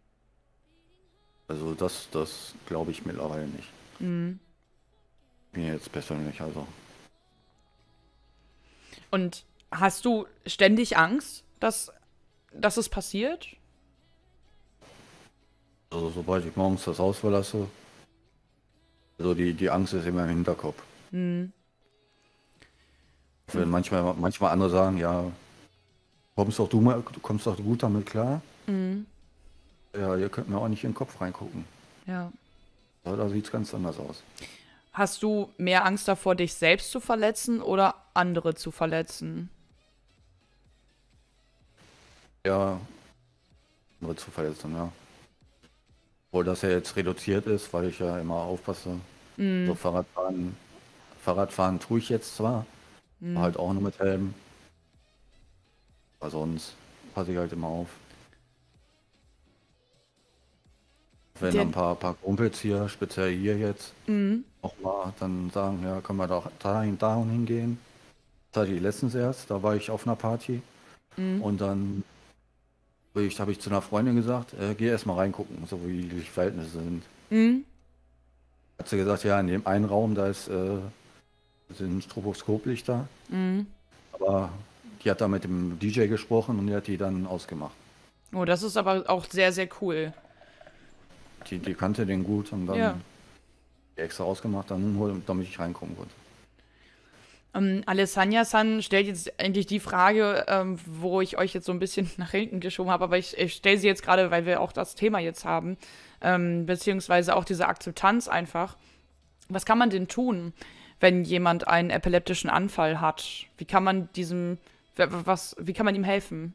[SPEAKER 1] Also, das, das glaube ich mittlerweile nicht.
[SPEAKER 2] Hm.
[SPEAKER 1] Mir jetzt persönlich, also.
[SPEAKER 2] Und hast du ständig Angst, dass, dass es passiert?
[SPEAKER 1] Also, sobald ich morgens das Haus verlasse, also die, die Angst ist immer im Hinterkopf.
[SPEAKER 2] Hm.
[SPEAKER 1] Wenn manchmal, manchmal andere sagen, ja, kommst doch du mal, du kommst doch gut damit klar.
[SPEAKER 2] Hm.
[SPEAKER 1] Ja, ihr könnt mir auch nicht in den Kopf reingucken.
[SPEAKER 2] Ja.
[SPEAKER 1] Ja, da sieht es ganz anders aus.
[SPEAKER 2] Hast du mehr Angst davor, dich selbst zu verletzen oder andere zu verletzen?
[SPEAKER 1] Ja, andere zu verletzen, ja. Obwohl das ja jetzt reduziert ist, weil ich ja immer aufpasse. So
[SPEAKER 2] Hm.
[SPEAKER 1] Fahrradfahren, Fahrradfahren tue ich jetzt zwar,
[SPEAKER 2] Hm.
[SPEAKER 1] halt auch nur mit Helm, aber sonst passe ich halt immer auf. Wenn
[SPEAKER 2] Der,
[SPEAKER 1] ein paar, paar Kumpels hier, speziell hier jetzt,
[SPEAKER 2] hm.
[SPEAKER 1] auch mal dann sagen, ja, können wir doch dahin, dahin hingehen. Das hatte ich letztens erst, da war ich auf einer Party
[SPEAKER 2] Hm.
[SPEAKER 1] und dann habe ich, hab ich zu einer Freundin gesagt, äh, geh erst mal reingucken, so wie die Verhältnisse sind.
[SPEAKER 2] Hm.
[SPEAKER 1] Hat sie gesagt, ja, in dem einen Raum, da ist, äh, sind Stroboskoplichter,
[SPEAKER 2] Hm.
[SPEAKER 1] aber die hat da mit dem D J gesprochen und die hat die dann ausgemacht.
[SPEAKER 2] Oh, das ist aber auch sehr, sehr cool.
[SPEAKER 1] Die, die kannte den gut und
[SPEAKER 2] Ja.
[SPEAKER 1] dann die extra ausgemacht, dann, hol- damit ich reinkommen konnte.
[SPEAKER 2] Ähm, Alessandra-san stellt jetzt eigentlich die Frage, ähm, wo ich euch jetzt so ein bisschen nach hinten geschoben habe, aber ich, ich stelle sie jetzt gerade, weil wir auch das Thema jetzt haben, ähm, beziehungsweise auch diese Akzeptanz einfach. Was kann man denn tun, wenn jemand einen epileptischen Anfall hat? Wie kann man diesem, w- was, wie kann man ihm helfen?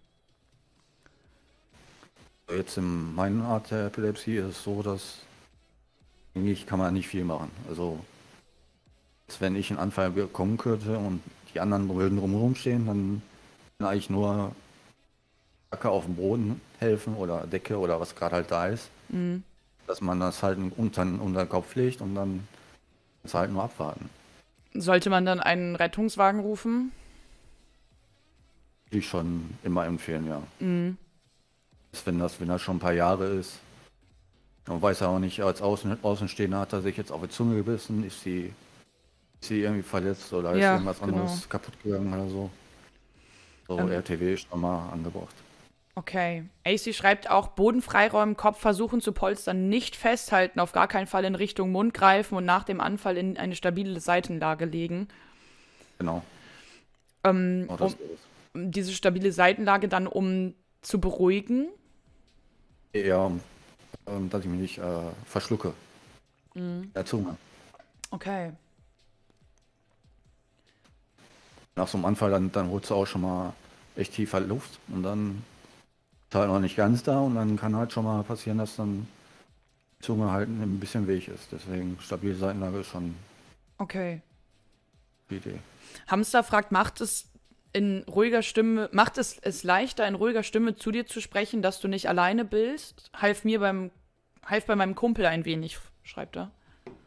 [SPEAKER 1] Jetzt in meiner Art der Epilepsie ist es so, dass eigentlich kann man nicht viel machen. Also, als wenn ich einen Anfall bekommen könnte und die anderen würden drumherum stehen, dann kann eigentlich nur Jacke auf dem Boden helfen oder Decke oder was gerade halt da ist,
[SPEAKER 2] Hm.
[SPEAKER 1] dass man das halt unter, unter den Kopf legt und dann ist halt nur abwarten.
[SPEAKER 2] Sollte man dann einen Rettungswagen rufen?
[SPEAKER 1] Würde ich schon immer empfehlen, ja.
[SPEAKER 2] Hm.
[SPEAKER 1] Dass Wenn das, wenn das schon ein paar Jahre ist, man weiß ja auch nicht, als Außen, Außenstehender hat er sich jetzt auf die Zunge gebissen, ist sie, ist sie irgendwie verletzt oder ist
[SPEAKER 2] Ja,
[SPEAKER 1] irgendwas
[SPEAKER 2] genau.
[SPEAKER 1] anderes kaputt gegangen oder so. So
[SPEAKER 2] Ähm,
[SPEAKER 1] R T W ist schon mal angebracht.
[SPEAKER 2] Okay. A C schreibt auch, Boden freiräumen, Kopf versuchen zu polstern, nicht festhalten, auf gar keinen Fall in Richtung Mund greifen und nach dem Anfall in eine stabile Seitenlage legen.
[SPEAKER 1] Genau,
[SPEAKER 2] Ähm,
[SPEAKER 1] genau das
[SPEAKER 2] um,
[SPEAKER 1] ist es.
[SPEAKER 2] um diese stabile Seitenlage dann, um zu beruhigen.
[SPEAKER 1] Eher, ähm, dass ich mich nicht äh, verschlucke.
[SPEAKER 2] Mhm.
[SPEAKER 1] Der Zunge.
[SPEAKER 2] Okay.
[SPEAKER 1] Nach so einem Anfall, dann, dann holst du auch schon mal echt tiefer Luft und dann ist halt noch nicht ganz da und dann kann halt schon mal passieren, dass dann die Zunge halt ein bisschen weich ist. Deswegen stabile Seitenlage ist schon
[SPEAKER 2] Okay.
[SPEAKER 1] die Idee.
[SPEAKER 2] Hamster fragt, macht es in ruhiger Stimme, macht es es leichter, in ruhiger Stimme zu dir zu sprechen, dass du nicht alleine bist? Half mir beim, half bei meinem Kumpel ein wenig, schreibt er.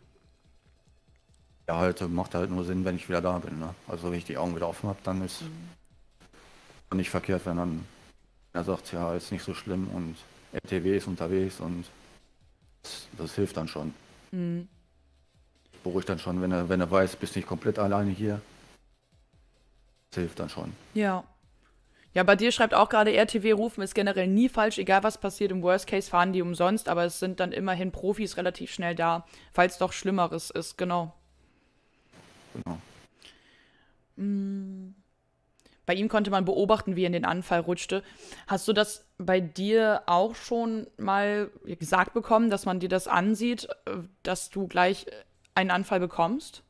[SPEAKER 1] Ja, halt, äh, macht halt nur Sinn, wenn ich wieder da bin. Ne? Also wenn ich die Augen wieder offen habe, dann ist nicht verkehrt, wenn dann er sagt, ja, ist nicht so schlimm und R T W ist unterwegs und das, das hilft dann schon.
[SPEAKER 2] Mhm.
[SPEAKER 1] Beruhigt dann schon, wenn er, wenn er weiß, bist nicht komplett alleine hier. Das hilft dann schon.
[SPEAKER 2] Ja. Ja, bei dir schreibt auch gerade, R T W rufen ist generell nie falsch, egal was passiert. Im Worst Case fahren die umsonst, aber es sind dann immerhin Profis relativ schnell da, falls doch Schlimmeres ist, genau.
[SPEAKER 1] Genau.
[SPEAKER 2] Mm. bei ihm konnte man beobachten, wie er in den Anfall rutschte. Hast du das bei dir auch schon mal gesagt bekommen, dass man dir das ansieht, äh, dass du gleich einen Anfall bekommst?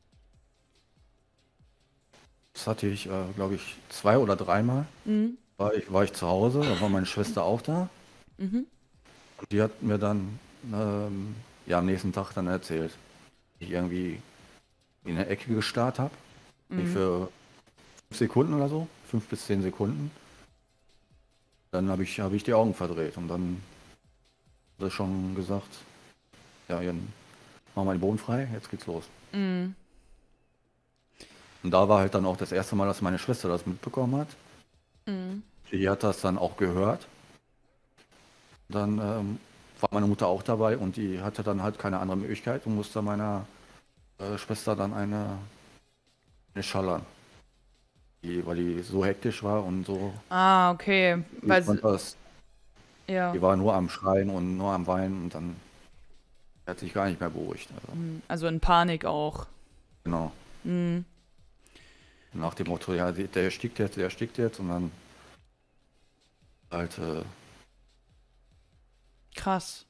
[SPEAKER 1] Das hatte ich, äh, glaube ich, zwei oder dreimal.
[SPEAKER 2] Mhm.
[SPEAKER 1] War ich, war ich zu Hause, da war meine Schwester auch da.
[SPEAKER 2] Mhm.
[SPEAKER 1] Und die hat mir dann ähm, ja, am nächsten Tag dann erzählt, dass ich irgendwie in der Ecke gestarrt habe.
[SPEAKER 2] Mhm.
[SPEAKER 1] Für fünf Sekunden oder so, fünf bis zehn Sekunden. Dann habe ich, hab ich die Augen verdreht und dann hat er schon gesagt, ja, Jan, mach mal den Boden frei, jetzt geht's los.
[SPEAKER 2] Mhm.
[SPEAKER 1] Und da war halt dann auch das erste Mal, dass meine Schwester das mitbekommen hat.
[SPEAKER 2] Mhm.
[SPEAKER 1] Die hat das dann auch gehört. Dann ähm, war meine Mutter auch dabei und die hatte dann halt keine andere Möglichkeit und musste meiner äh, Schwester dann eine, eine schallern. Die, weil die so hektisch war und so,
[SPEAKER 2] Ah, okay.
[SPEAKER 1] die
[SPEAKER 2] Weil, sie-
[SPEAKER 1] konnte das,
[SPEAKER 2] ja.
[SPEAKER 1] die war nur am Schreien und nur am Weinen und dann hat sich gar nicht mehr beruhigt. Also,
[SPEAKER 2] Mhm. Also in Panik auch.
[SPEAKER 1] genau.
[SPEAKER 2] Mhm.
[SPEAKER 1] Nach dem Motto, ja, der der erstickt jetzt, der erstickt jetzt und dann halt, äh,
[SPEAKER 2] Krass.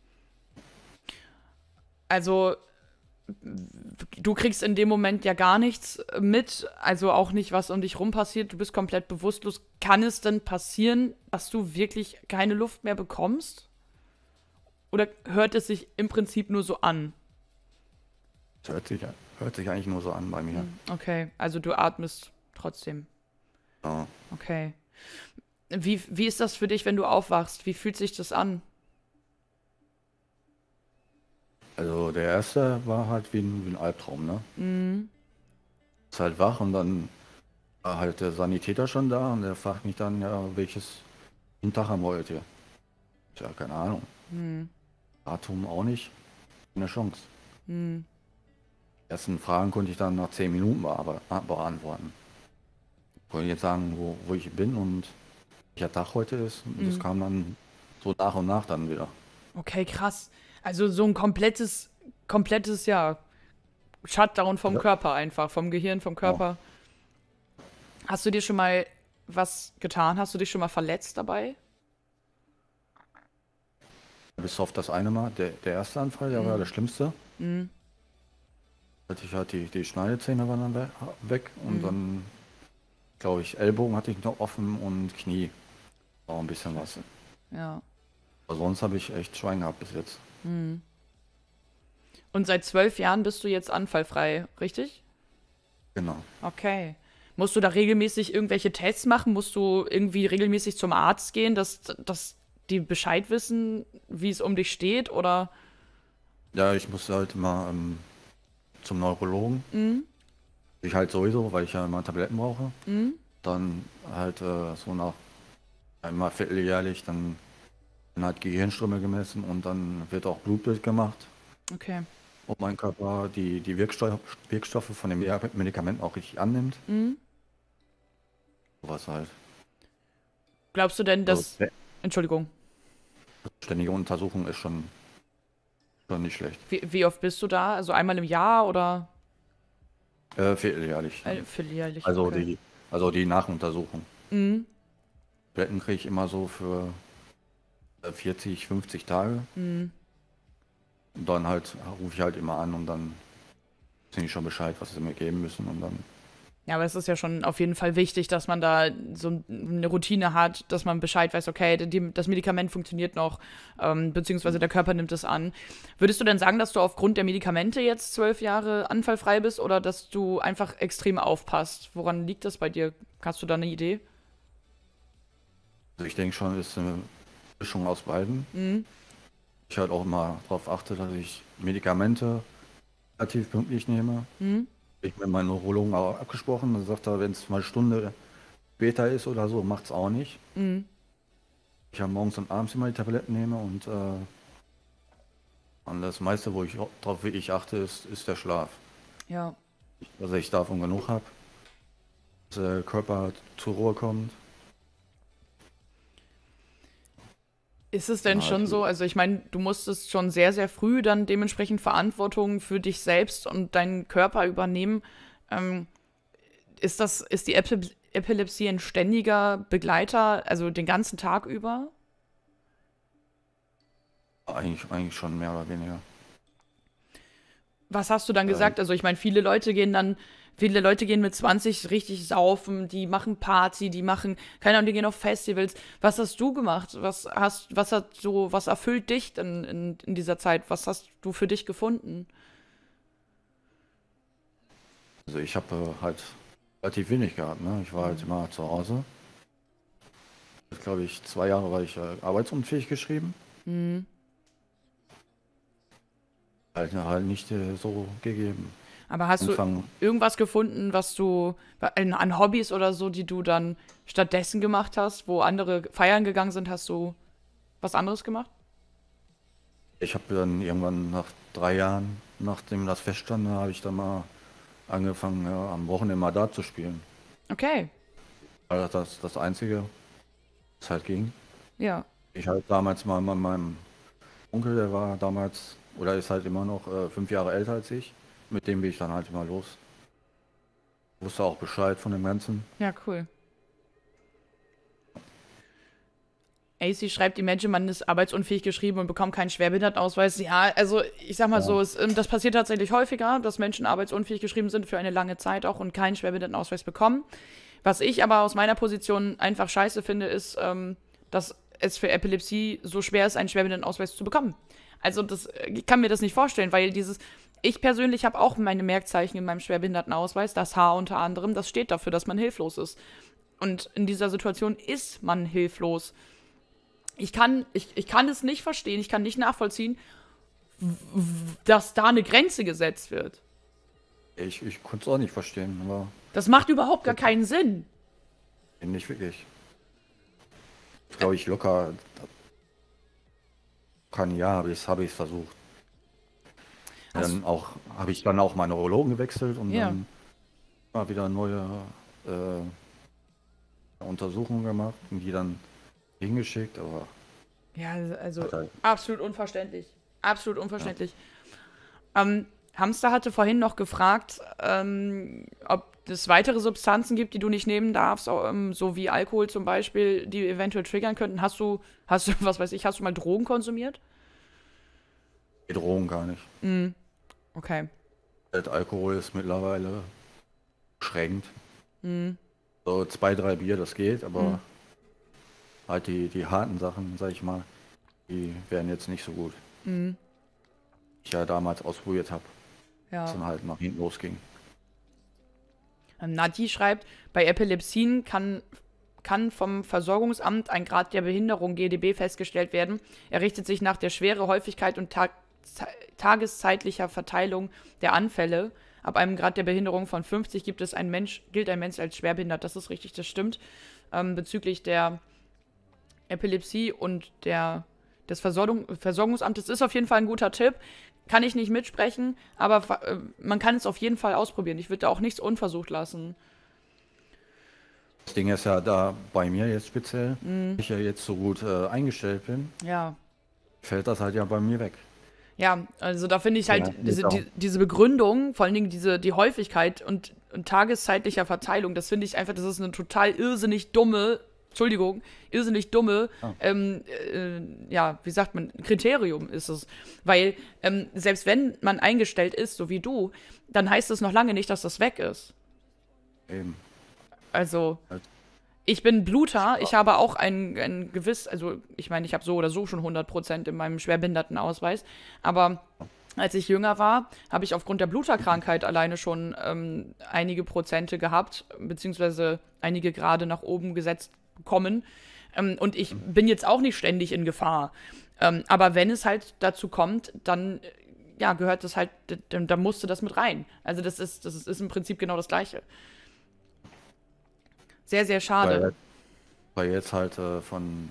[SPEAKER 2] Also du kriegst in dem Moment ja gar nichts mit, also auch nicht, was um dich rum passiert. Du bist komplett bewusstlos. Kann es denn passieren, dass du wirklich keine Luft mehr bekommst? Oder hört es sich im Prinzip nur so an?
[SPEAKER 1] das hört sich, hört sich eigentlich nur so an bei mir.
[SPEAKER 2] Okay, also du atmest trotzdem.
[SPEAKER 1] Ja.
[SPEAKER 2] Okay. Wie, wie ist das für dich, wenn du aufwachst? Wie fühlt sich das an?
[SPEAKER 1] Also der erste war halt wie ein, wie ein Albtraum, ne?
[SPEAKER 2] Mhm.
[SPEAKER 1] Ist halt wach und dann war halt der Sanitäter schon da und der fragt mich dann, ja, welches Tag haben wir heute? Tja, keine Ahnung.
[SPEAKER 2] Mhm.
[SPEAKER 1] Datum auch nicht. Keine Chance.
[SPEAKER 2] Mhm.
[SPEAKER 1] Die ersten Fragen konnte ich dann nach zehn Minuten bearbe- beantworten. Ich konnte jetzt sagen, wo, wo ich bin und welcher Tag heute ist. Und das
[SPEAKER 2] Mhm.
[SPEAKER 1] kam dann so nach und nach dann wieder.
[SPEAKER 2] Okay, krass. Also so ein komplettes, komplettes, ja, Shutdown vom
[SPEAKER 1] Ja.
[SPEAKER 2] Körper einfach, vom Gehirn, vom
[SPEAKER 1] Oh.
[SPEAKER 2] Körper. Hast du dir schon mal was getan? Hast du dich schon mal verletzt dabei?
[SPEAKER 1] Bis auf das eine Mal, der, der erste Anfall, der war der schlimmste.
[SPEAKER 2] Mhm.
[SPEAKER 1] Hatte ich halt die, die Schneidezähne waren dann we- weg und
[SPEAKER 2] Mhm.
[SPEAKER 1] dann, glaube ich, Ellbogen hatte ich noch offen und Knie. War ein bisschen was.
[SPEAKER 2] Ja.
[SPEAKER 1] Aber sonst habe ich echt Schwein gehabt bis jetzt.
[SPEAKER 2] Mhm. Und seit zwölf Jahren bist du jetzt anfallfrei, richtig?
[SPEAKER 1] Genau.
[SPEAKER 2] Okay. Musst du da regelmäßig irgendwelche Tests machen? Musst du irgendwie regelmäßig zum Arzt gehen, dass, dass die Bescheid wissen, wie es um dich steht? Oder?
[SPEAKER 1] Ja, ich musste halt immer ähm, zum Neurologen.
[SPEAKER 2] Mhm.
[SPEAKER 1] Ich halt sowieso, weil ich ja immer Tabletten brauche.
[SPEAKER 2] Mhm.
[SPEAKER 1] Dann halt äh, so nach einmal vierteljährlich dann, dann halt Gehirnströme gemessen und dann wird auch Blutbild gemacht,
[SPEAKER 2] Okay.
[SPEAKER 1] ob mein Körper die, die Wirkstoff, Wirkstoffe von dem Medikament auch richtig annimmt.
[SPEAKER 2] Mhm.
[SPEAKER 1] Sowas halt.
[SPEAKER 2] Glaubst du denn,
[SPEAKER 1] Also
[SPEAKER 2] dass.
[SPEAKER 1] ne,
[SPEAKER 2] Entschuldigung.
[SPEAKER 1] ständige Untersuchung ist schon, schon nicht schlecht.
[SPEAKER 2] Wie, wie oft bist du da? Also einmal im Jahr oder
[SPEAKER 1] Äh, vierteljährlich.
[SPEAKER 2] äh, vierteljährlich?
[SPEAKER 1] Also
[SPEAKER 2] Okay.
[SPEAKER 1] die, also die Nachuntersuchung.
[SPEAKER 2] Mhm.
[SPEAKER 1] Tabletten kriege ich immer so für äh, vierzig, fünfzig Tage.
[SPEAKER 2] Mhm.
[SPEAKER 1] Und dann halt rufe ich halt immer an und dann wissen die schon Bescheid, was sie mir geben müssen und dann.
[SPEAKER 2] Ja, aber es ist ja schon auf jeden Fall wichtig, dass man da so eine Routine hat, dass man Bescheid weiß, okay, die, das Medikament funktioniert noch, ähm, beziehungsweise der Körper nimmt es an. Würdest du denn sagen, dass du aufgrund der Medikamente jetzt zwölf Jahre anfallfrei bist oder dass du einfach extrem aufpasst? Woran liegt das bei dir? Hast du da eine Idee?
[SPEAKER 1] Also ich denke schon, ist eine Mischung aus beiden.
[SPEAKER 2] Mhm.
[SPEAKER 1] Ich halt auch immer darauf achte, dass ich Medikamente relativ pünktlich nehme.
[SPEAKER 2] Mhm.
[SPEAKER 1] Ich mit meinem Neurologen auch abgesprochen, dann sagt er, wenn es mal eine Stunde später ist oder so, macht es auch nicht.
[SPEAKER 2] Mhm.
[SPEAKER 1] Ich habe morgens und abends immer die Tabletten nehme und, äh, und das meiste, wo ich darauf wirklich achte, ist, ist der Schlaf.
[SPEAKER 2] Ja.
[SPEAKER 1] Dass ich davon genug habe, dass der Körper zur Ruhe kommt.
[SPEAKER 2] Ist es denn
[SPEAKER 1] Ja,
[SPEAKER 2] schon
[SPEAKER 1] also,
[SPEAKER 2] so? Also ich meine, du musstest schon sehr, sehr früh dann dementsprechend Verantwortung für dich selbst und deinen Körper übernehmen. Ähm, ist das, ist die Epil Epilepsie ein ständiger Begleiter, also den ganzen Tag über?
[SPEAKER 1] Eigentlich, eigentlich schon mehr oder weniger.
[SPEAKER 2] Was hast du dann
[SPEAKER 1] Äh,
[SPEAKER 2] gesagt? Also ich meine, viele Leute gehen dann, viele Leute gehen mit zwanzig richtig saufen, die machen Party, die machen, keine Ahnung, die gehen auf Festivals. Was hast du gemacht? Was hast, was hat so, was erfüllt dich denn in, in dieser Zeit? Was hast du für dich gefunden?
[SPEAKER 1] also ich habe äh, halt relativ wenig gehabt, ne? Ich war halt immer zu Hause. Ich glaube ich, zwei Jahre war ich äh, arbeitsunfähig geschrieben.
[SPEAKER 2] Mhm.
[SPEAKER 1] Halt, halt nicht äh, so gegeben.
[SPEAKER 2] Aber hast du
[SPEAKER 1] Anfang,
[SPEAKER 2] irgendwas gefunden, was du an, an Hobbys oder so, die du dann stattdessen gemacht hast, wo andere feiern gegangen sind, hast du was anderes gemacht?
[SPEAKER 1] ich habe dann irgendwann nach drei Jahren, nachdem das feststand, habe ich dann mal angefangen, ja, am Wochenende mal Dart zu spielen.
[SPEAKER 2] Okay,
[SPEAKER 1] Weil das das das Einzige, was halt ging.
[SPEAKER 2] ja.
[SPEAKER 1] Ich halt damals mal mit meinem Onkel, der war damals, oder ist halt immer noch äh, fünf Jahre älter als ich. Mit dem bin ich dann halt immer los. Wusste auch Bescheid von dem Ganzen.
[SPEAKER 2] Ja, cool. A C schreibt, Imagine, man ist arbeitsunfähig geschrieben und bekommt keinen Schwerbehindertenausweis. Ja, also ich sag mal so,
[SPEAKER 1] Ja.
[SPEAKER 2] es, ähm, das passiert tatsächlich häufiger, dass Menschen arbeitsunfähig geschrieben sind für eine lange Zeit auch und keinen Schwerbehindertenausweis bekommen. Was ich aber aus meiner Position einfach scheiße finde, ist, ähm, dass es für Epilepsie so schwer ist, einen Schwerbehindertenausweis zu bekommen. Also das, äh, ich kann mir das nicht vorstellen, weil dieses, ich persönlich habe auch meine Merkzeichen in meinem Schwerbehindertenausweis, das H unter anderem, das steht dafür, dass man hilflos ist. Und in dieser Situation ist man hilflos. Ich kann, ich, ich kann es nicht verstehen, ich kann nicht nachvollziehen, dass da eine Grenze gesetzt wird.
[SPEAKER 1] Ich, ich konnte es auch nicht verstehen, aber
[SPEAKER 2] Das macht überhaupt gar keinen Sinn.
[SPEAKER 1] nicht wirklich. Ich glaube, ich locker kann ja, habe ich es habe ich versucht.
[SPEAKER 2] Hast,
[SPEAKER 1] Dann auch habe ich dann auch meinen Neurologen gewechselt und
[SPEAKER 2] ja.
[SPEAKER 1] dann mal wieder neue äh, Untersuchungen gemacht und die dann hingeschickt, aber
[SPEAKER 2] Ja, also
[SPEAKER 1] hat halt,
[SPEAKER 2] absolut unverständlich. Absolut
[SPEAKER 1] ja.
[SPEAKER 2] unverständlich. Ähm, Hamster hatte vorhin noch gefragt, ähm, ob es weitere Substanzen gibt, die du nicht nehmen darfst, au- ähm, so wie Alkohol zum Beispiel, die eventuell triggern könnten. Hast du, hast du, was weiß ich, hast du mal Drogen konsumiert?
[SPEAKER 1] Die Drogen gar nicht.
[SPEAKER 2] Mm, okay.
[SPEAKER 1] Der Alkohol ist mittlerweile beschränkt.
[SPEAKER 2] Mm,
[SPEAKER 1] So zwei, drei Bier, das geht,
[SPEAKER 2] mm,
[SPEAKER 1] aber halt die, die harten Sachen, sag ich mal, die wären jetzt nicht so gut.
[SPEAKER 2] mm,
[SPEAKER 1] Ich ja damals ausprobiert habe, es
[SPEAKER 2] ja.
[SPEAKER 1] dann halt nach hinten losging.
[SPEAKER 2] Ähm, Nadi schreibt, bei Epilepsien kann, kann vom Versorgungsamt ein Grad der Behinderung G D B festgestellt werden. Er richtet sich nach der Schwere, Häufigkeit und Tag, ze- tageszeitlicher Verteilung der Anfälle. Ab einem Grad der Behinderung von fünfzig gibt es ein Mensch, gilt ein Mensch als schwerbehindert. Das ist richtig, das stimmt. Ähm, bezüglich der Epilepsie und der, des Versorgung, Versorgungsamtes ist auf jeden Fall ein guter Tipp. Kann ich nicht mitsprechen, aber fa- äh, man kann es auf jeden Fall ausprobieren. Ich würde da auch nichts unversucht lassen.
[SPEAKER 1] Das Ding ist ja da bei mir jetzt speziell,
[SPEAKER 2] Mm,
[SPEAKER 1] ich ja jetzt so gut äh, eingestellt bin,
[SPEAKER 2] ja.
[SPEAKER 1] fällt das halt ja bei mir weg.
[SPEAKER 2] Ja, also da finde ich halt
[SPEAKER 1] Ja,
[SPEAKER 2] diese,
[SPEAKER 1] ist auch.
[SPEAKER 2] die, diese Begründung, vor allen Dingen diese, die Häufigkeit und, und tageszeitlicher Verteilung, das finde ich einfach, das ist eine total irrsinnig dumme, Entschuldigung, irrsinnig dumme,
[SPEAKER 1] Ah.
[SPEAKER 2] ähm, äh, ja, wie sagt man, Kriterium ist es. Weil ähm, selbst wenn man eingestellt ist, so wie du, dann heißt es noch lange nicht, dass das weg ist.
[SPEAKER 1] Eben.
[SPEAKER 2] Also,
[SPEAKER 1] Halt.
[SPEAKER 2] ich bin Bluter, ich habe auch ein, ein gewiss, also ich meine, ich habe so oder so schon hundert Prozent in meinem Schwerbehindertenausweis, aber als ich jünger war, habe ich aufgrund der Bluterkrankheit alleine schon ähm, einige Prozente gehabt, beziehungsweise einige Grade nach oben gesetzt bekommen. Ähm, und ich bin jetzt auch nicht ständig in Gefahr. Ähm, aber wenn es halt dazu kommt, dann äh, ja, gehört das halt, dann, dann musste das mit rein. Also das ist, das ist, ist im Prinzip genau das Gleiche. Sehr, sehr schade.
[SPEAKER 1] Weil, weil jetzt halt äh, von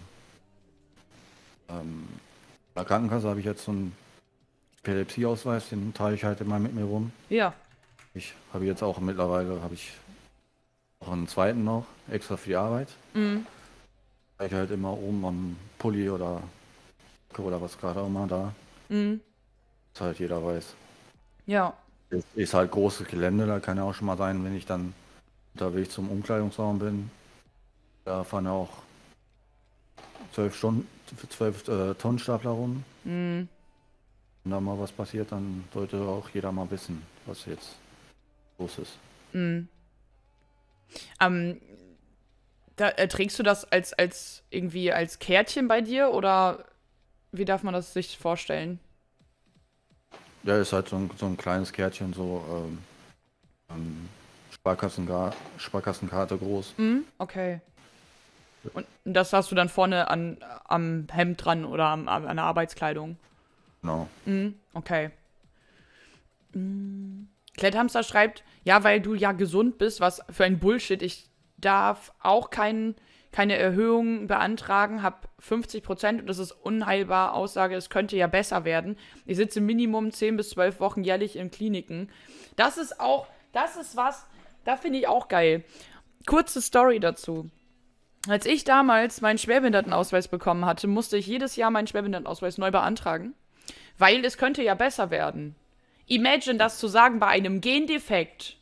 [SPEAKER 1] ähm, der Krankenkasse habe ich jetzt so einen Epilepsieausweis, den trage ich halt immer mit mir rum.
[SPEAKER 2] Ja.
[SPEAKER 1] Ich habe jetzt auch mittlerweile, habe ich auch einen zweiten noch, extra für die Arbeit.
[SPEAKER 2] Mhm.
[SPEAKER 1] Ich halt immer oben am Pulli oder oder was gerade auch immer da,
[SPEAKER 2] Mhm.
[SPEAKER 1] dass halt jeder weiß.
[SPEAKER 2] Ja.
[SPEAKER 1] Es ist halt großes Gelände, da kann ja auch schon mal sein, wenn ich dann unterwegs zum Umkleidungsraum bin, da fahren ja auch zwölf Stunden, zwölf äh, Tonnen Stapler rum.
[SPEAKER 2] Mhm.
[SPEAKER 1] Wenn da mal was passiert, dann sollte auch jeder mal wissen, was jetzt los ist.
[SPEAKER 2] Mhm. Ähm, da, äh, trägst du das als, als irgendwie als Kärtchen bei dir oder wie darf man das sich vorstellen?
[SPEAKER 1] Ja, ist halt so ein, so ein kleines Kärtchen, so ähm, ähm, Sparkassenga- Sparkassenkarte groß.
[SPEAKER 2] Mhm. Okay. Und das hast du dann vorne an, am Hemd dran oder am, an der Arbeitskleidung?
[SPEAKER 1] Genau.
[SPEAKER 2] Mhm. Okay. Mhm. Kletthamster schreibt, ja, weil du ja gesund bist, was für ein Bullshit. Ich darf auch kein, keine Erhöhung beantragen, habe fünfzig Prozent und das ist unheilbar. Aussage, es könnte ja besser werden. Ich sitze Minimum zehn bis zwölf Wochen jährlich in Kliniken. Das ist auch, das ist was, da finde ich auch geil. Kurze Story dazu. Als ich damals meinen Schwerbehindertenausweis bekommen hatte, musste ich jedes Jahr meinen Schwerbehindertenausweis neu beantragen, weil es könnte ja besser werden. Imagine das zu sagen bei einem Gendefekt.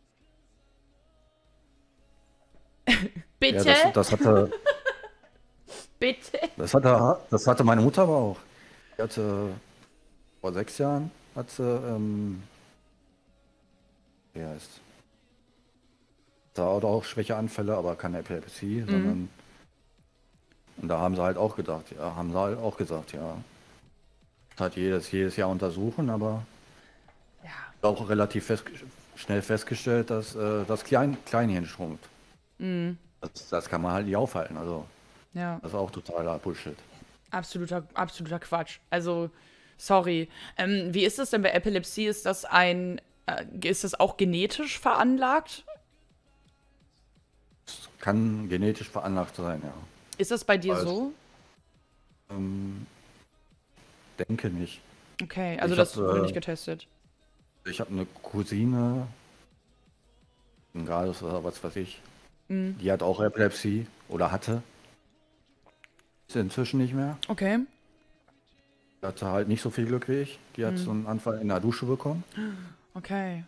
[SPEAKER 2] Bitte?
[SPEAKER 1] Ja, das, das hatte,
[SPEAKER 2] Bitte?
[SPEAKER 1] das hatte, das hatte meine Mutter aber auch. Die hatte vor sechs Jahren, hat sie, ähm, wie heißt, da hat auch Schwächeanfälle, aber keine Epilepsie,
[SPEAKER 2] Mhm.
[SPEAKER 1] sondern, und da haben sie halt auch gedacht, ja, haben sie halt auch gesagt, ja, hat jedes, jedes Jahr untersuchen, aber
[SPEAKER 2] Ja.
[SPEAKER 1] auch relativ fest, schnell festgestellt, dass äh, das Klein, Kleinhirn schrumpft.
[SPEAKER 2] Mhm.
[SPEAKER 1] Das, das kann man halt nicht aufhalten, also
[SPEAKER 2] Ja.
[SPEAKER 1] das ist auch totaler Bullshit.
[SPEAKER 2] Absoluter, absoluter Quatsch. Also, sorry. Ähm, wie ist das denn bei Epilepsie? Ist das ein, äh, ist das auch genetisch veranlagt?
[SPEAKER 1] Es kann genetisch veranlagt sein, ja.
[SPEAKER 2] Ist das bei dir
[SPEAKER 1] Weiß.
[SPEAKER 2] so?
[SPEAKER 1] Ähm, denke nicht.
[SPEAKER 2] Okay, also
[SPEAKER 1] Ich
[SPEAKER 2] das
[SPEAKER 1] hab,
[SPEAKER 2] wurde
[SPEAKER 1] äh,
[SPEAKER 2] nicht getestet.
[SPEAKER 1] Ich habe eine Cousine, ein Grades oder was weiß ich,
[SPEAKER 2] Mhm.
[SPEAKER 1] die hat auch Epilepsie oder hatte. Ist inzwischen nicht mehr.
[SPEAKER 2] Okay.
[SPEAKER 1] Die hatte halt nicht so viel Glück wie ich. Die hat so einen Anfall in der Dusche bekommen.
[SPEAKER 2] Okay.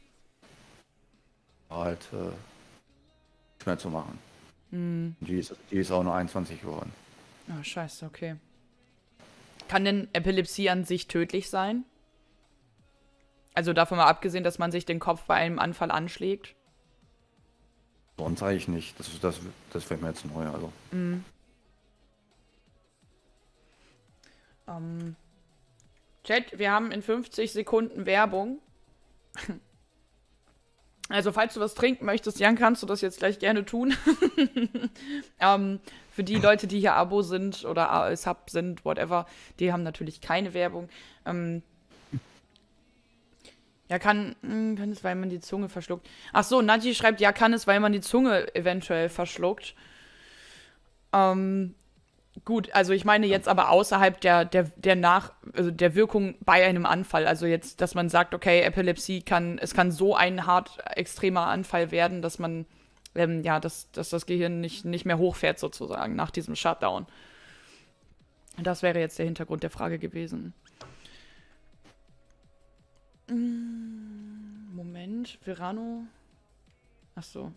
[SPEAKER 1] War halt äh, nichts mehr zu machen.
[SPEAKER 2] Mhm.
[SPEAKER 1] Die ist, die ist auch nur einundzwanzig geworden.
[SPEAKER 2] Oh, scheiße, okay. Kann denn Epilepsie an sich tödlich sein? Also davon mal abgesehen, dass man sich den Kopf bei einem Anfall anschlägt?
[SPEAKER 1] Sonst eigentlich nicht. Das, das, das wäre mir jetzt neu. Also.
[SPEAKER 2] Mhm. Ähm, Chat, wir haben in fünfzig Sekunden Werbung. Also, falls du was trinken möchtest, Jan, kannst du das jetzt gleich gerne tun. ähm, für die Leute, die hier Abo sind oder äh, Sub sind, whatever, die haben natürlich keine Werbung. Ähm, ja, kann, mh, kann es, weil man die Zunge verschluckt. Ach so, Naji schreibt, ja, kann es, weil man die Zunge eventuell verschluckt. Ähm, Gut, also ich meine jetzt aber außerhalb der, der, der Nach, also der Wirkung bei einem Anfall. Also jetzt, dass man sagt, okay, Epilepsie kann, es kann so ein hart extremer Anfall werden, dass man, ähm, ja, dass, dass das Gehirn nicht, nicht mehr hochfährt sozusagen nach diesem Shutdown. Das wäre jetzt der Hintergrund der Frage gewesen. Moment, Verano. Ach so.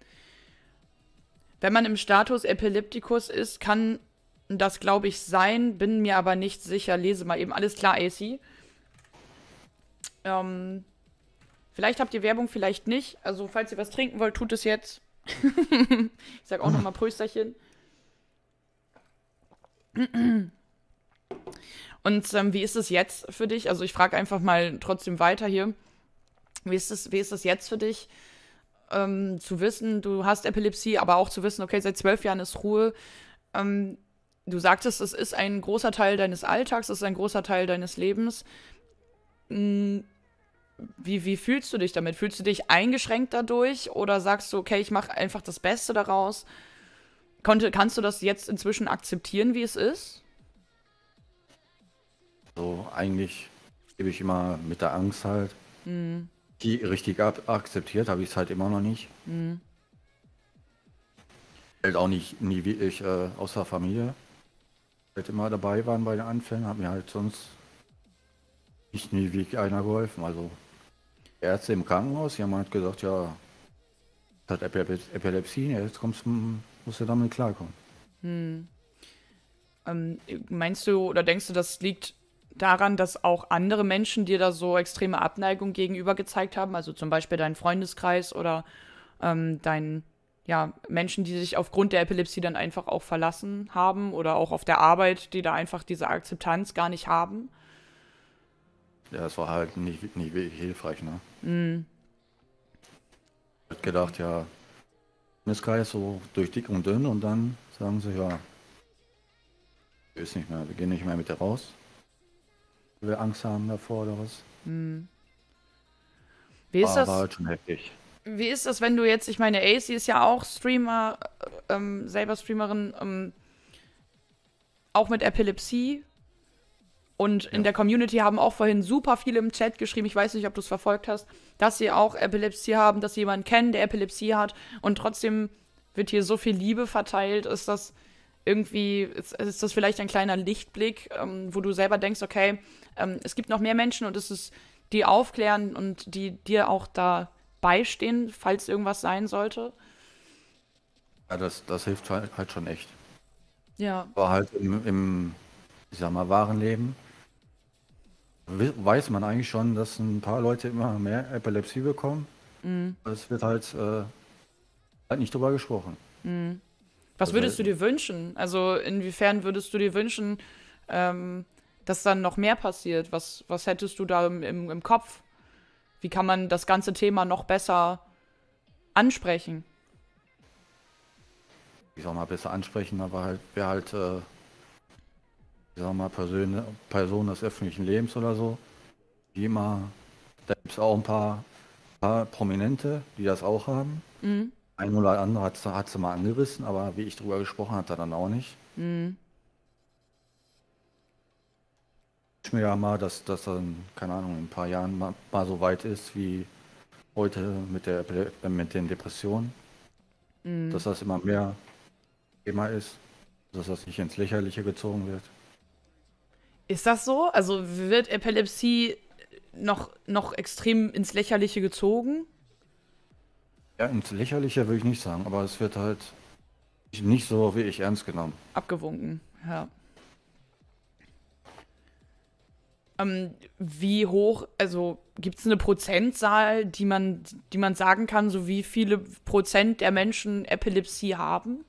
[SPEAKER 2] Wenn man im Status Epilepticus ist, kann das, glaube ich, sein, bin mir aber nicht sicher. Lese mal eben. Alles klar, A C. Ähm, vielleicht habt ihr Werbung, vielleicht nicht. Also, falls ihr was trinken wollt, tut es jetzt. Ich sag auch nochmal Prösterchen. Und ähm, wie ist es jetzt für dich? Also, ich frage einfach mal trotzdem weiter hier. Wie ist es, wie ist es jetzt für dich, ähm, zu wissen, du hast Epilepsie, aber auch zu wissen, okay, seit zwölf Jahren ist Ruhe. Ähm, Du sagtest, es ist ein großer Teil deines Alltags, es ist ein großer Teil deines Lebens. Wie, wie fühlst du dich damit? Fühlst du dich eingeschränkt dadurch oder sagst du, okay, ich mache einfach das Beste daraus? Konnte, kannst du das jetzt inzwischen akzeptieren, wie es ist?
[SPEAKER 1] So, eigentlich gebe ich immer mit der Angst halt.
[SPEAKER 2] Mhm.
[SPEAKER 1] Die richtig ab akzeptiert habe ich es halt immer noch nicht.
[SPEAKER 2] Mhm.
[SPEAKER 1] Halt auch nicht nie wirklich äh, außer Familie. Halt immer dabei waren bei den Anfällen, hat mir halt sonst nicht nie wirklich einer geholfen. Also Ärzte im Krankenhaus, die haben halt gesagt, ja, hat Epile- Epilepsie, ja, jetzt kommst, du- musst du damit klarkommen.
[SPEAKER 2] Hm. Ähm, meinst du oder denkst du, das liegt daran, dass auch andere Menschen dir da so extreme Abneigung gegenüber gezeigt haben? Also zum Beispiel dein Freundeskreis oder ähm, dein, ja, Menschen, die sich aufgrund der Epilepsie dann einfach auch verlassen haben oder auch auf der Arbeit, die da einfach diese Akzeptanz gar nicht haben?
[SPEAKER 1] Ja, das war halt nicht, nicht wirklich hilfreich, ne?
[SPEAKER 2] Hm.
[SPEAKER 1] Ich hab gedacht, ja, Freundeskreis so durch dick und dünn und dann sagen sie, ja, ist nicht mehr, wir gehen nicht mehr mit dir raus, weil wir Angst haben davor oder was.
[SPEAKER 2] Hm. Wie ist
[SPEAKER 1] War, war
[SPEAKER 2] das?
[SPEAKER 1] halt schon heftig.
[SPEAKER 2] Wie ist das, wenn du jetzt, ich meine, A C ist ja auch Streamer, äh, ähm, selber Streamerin, ähm, auch mit Epilepsie. Und in
[SPEAKER 1] Ja.
[SPEAKER 2] der Community haben auch vorhin super viele im Chat geschrieben, ich weiß nicht, ob du es verfolgt hast, dass sie auch Epilepsie haben, dass sie jemanden kennen, der Epilepsie hat. Und trotzdem wird hier so viel Liebe verteilt. Ist das irgendwie, ist, ist das vielleicht ein kleiner Lichtblick, ähm, wo du selber denkst, okay, ähm, es gibt noch mehr Menschen und es ist die aufklären und die dir auch da beistehen, falls irgendwas sein sollte?
[SPEAKER 1] Ja, das, das hilft halt, halt schon echt.
[SPEAKER 2] Ja.
[SPEAKER 1] War halt im, im, ich sag mal, wahren Leben, we- weiß man eigentlich schon, dass ein paar Leute immer mehr Epilepsie bekommen.
[SPEAKER 2] Mhm.
[SPEAKER 1] Es wird halt, äh, halt nicht drüber gesprochen.
[SPEAKER 2] Mhm. Was
[SPEAKER 1] Also,
[SPEAKER 2] würdest du dir wünschen? Also inwiefern würdest du dir wünschen, ähm, dass dann noch mehr passiert? Was, was hättest du da im, im, im Kopf? Wie kann man das ganze Thema noch besser ansprechen?
[SPEAKER 1] ich sag mal, besser ansprechen, aber halt, wer halt, äh, ich sag mal, Person, Person des öffentlichen Lebens oder so, wie immer, da gibt es auch ein paar, paar Prominente, die das auch haben.
[SPEAKER 2] Mhm.
[SPEAKER 1] Ein oder andere hat hat sie mal angerissen, aber wie ich drüber gesprochen hatte, dann auch nicht.
[SPEAKER 2] Mhm.
[SPEAKER 1] Ich mir ja mal, dass das dann, keine Ahnung, in ein paar Jahren mal, mal so weit ist wie heute mit der Epile- äh, mit den Depressionen,
[SPEAKER 2] Mhm.
[SPEAKER 1] dass das immer mehr Thema ist, dass das nicht ins Lächerliche gezogen wird.
[SPEAKER 2] Ist das so? Also wird Epilepsie noch, noch extrem ins Lächerliche gezogen?
[SPEAKER 1] Ja, ins Lächerliche würde ich nicht sagen, aber es wird halt nicht so wie ich ernst genommen.
[SPEAKER 2] Abgewunken, ja. Ähm, wie hoch, also gibt es eine Prozentzahl, die man, die man sagen kann, so wie viele Prozent der Menschen Epilepsie haben?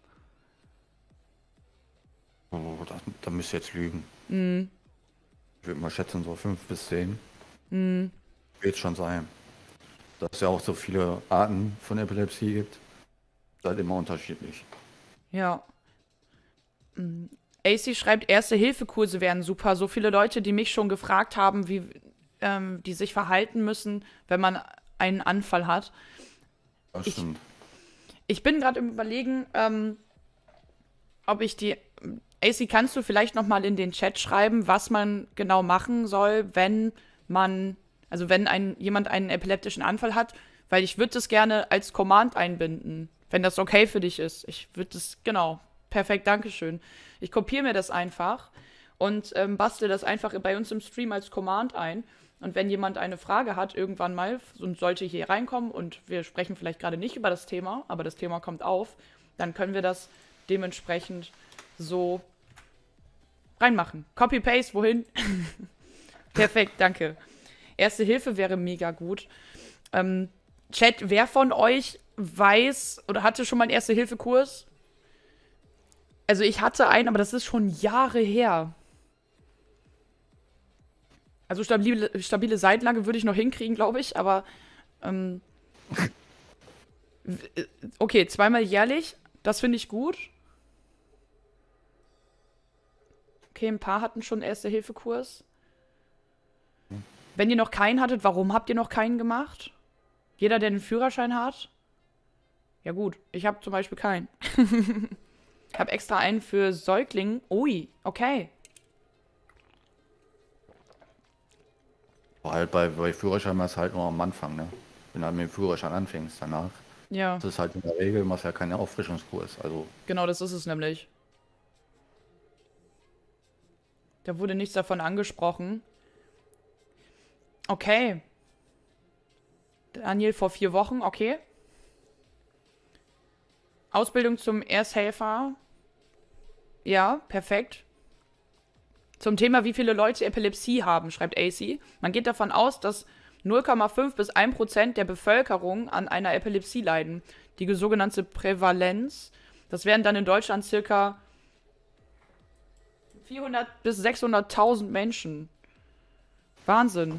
[SPEAKER 1] Oh, da, da müsst ihr jetzt lügen.
[SPEAKER 2] Mhm.
[SPEAKER 1] Ich würde mal schätzen, so fünf bis zehn
[SPEAKER 2] Mhm.
[SPEAKER 1] wird schon sein. Dass es ja auch so viele Arten von Epilepsie gibt, ist halt immer unterschiedlich.
[SPEAKER 2] Ja. Mhm. A C schreibt, Erste-Hilfe-Kurse wären super. So viele Leute, die mich schon gefragt haben, wie ähm, die sich verhalten müssen, wenn man einen Anfall hat.
[SPEAKER 1] Das
[SPEAKER 2] Ich,
[SPEAKER 1] stimmt.
[SPEAKER 2] ich bin gerade im Überlegen, ähm, ob ich die. A C, kannst du vielleicht noch mal in den Chat schreiben, was man genau machen soll, wenn man, also wenn ein, jemand einen epileptischen Anfall hat? Weil ich würde das gerne als Command einbinden, wenn das okay für dich ist. Ich würde das, genau. Perfekt, Dankeschön. Ich kopiere mir das einfach und ähm, bastle das einfach bei uns im Stream als Command ein. Und wenn jemand eine Frage hat, irgendwann mal, und sollte hier reinkommen und wir sprechen vielleicht gerade nicht über das Thema, aber das Thema kommt auf, dann können wir das dementsprechend so reinmachen. Copy-Paste, wohin? Perfekt, danke. Erste Hilfe wäre mega gut. Ähm, Chat, wer von euch weiß oder hatte schon mal einen Erste-Hilfe-Kurs? Also ich hatte einen, aber das ist schon Jahre her. Also stabile, stabile Seitenlage würde ich noch hinkriegen, glaube ich, aber ähm, okay, zweimal jährlich, das finde ich gut. Okay, ein paar hatten schon Erste-Hilfe-Kurs. Wenn ihr noch keinen hattet, warum habt ihr noch keinen gemacht? Jeder, der einen Führerschein hat? Ja gut, ich habe zum Beispiel keinen. Ich habe extra einen für Säuglinge. Ui, okay.
[SPEAKER 1] Halt bei, bei Führerschein ist halt nur am Anfang, ne? Wenn du halt mit dem Führerschein anfängst, danach.
[SPEAKER 2] Ja,
[SPEAKER 1] Das ist halt in der Regel, machst ja keinen Auffrischungskurs. Also,
[SPEAKER 2] genau, das ist es nämlich. Da wurde nichts davon angesprochen. Okay. Daniel vor vier Wochen, okay. Ausbildung zum Ersthelfer. Ja, perfekt. Zum Thema, wie viele Leute Epilepsie haben, schreibt A C. Man geht davon aus, dass null Komma fünf bis ein Prozent der Bevölkerung an einer Epilepsie leiden. Die sogenannte Prävalenz, das wären dann in Deutschland circa vierhundert bis sechshunderttausend Menschen. Wahnsinn.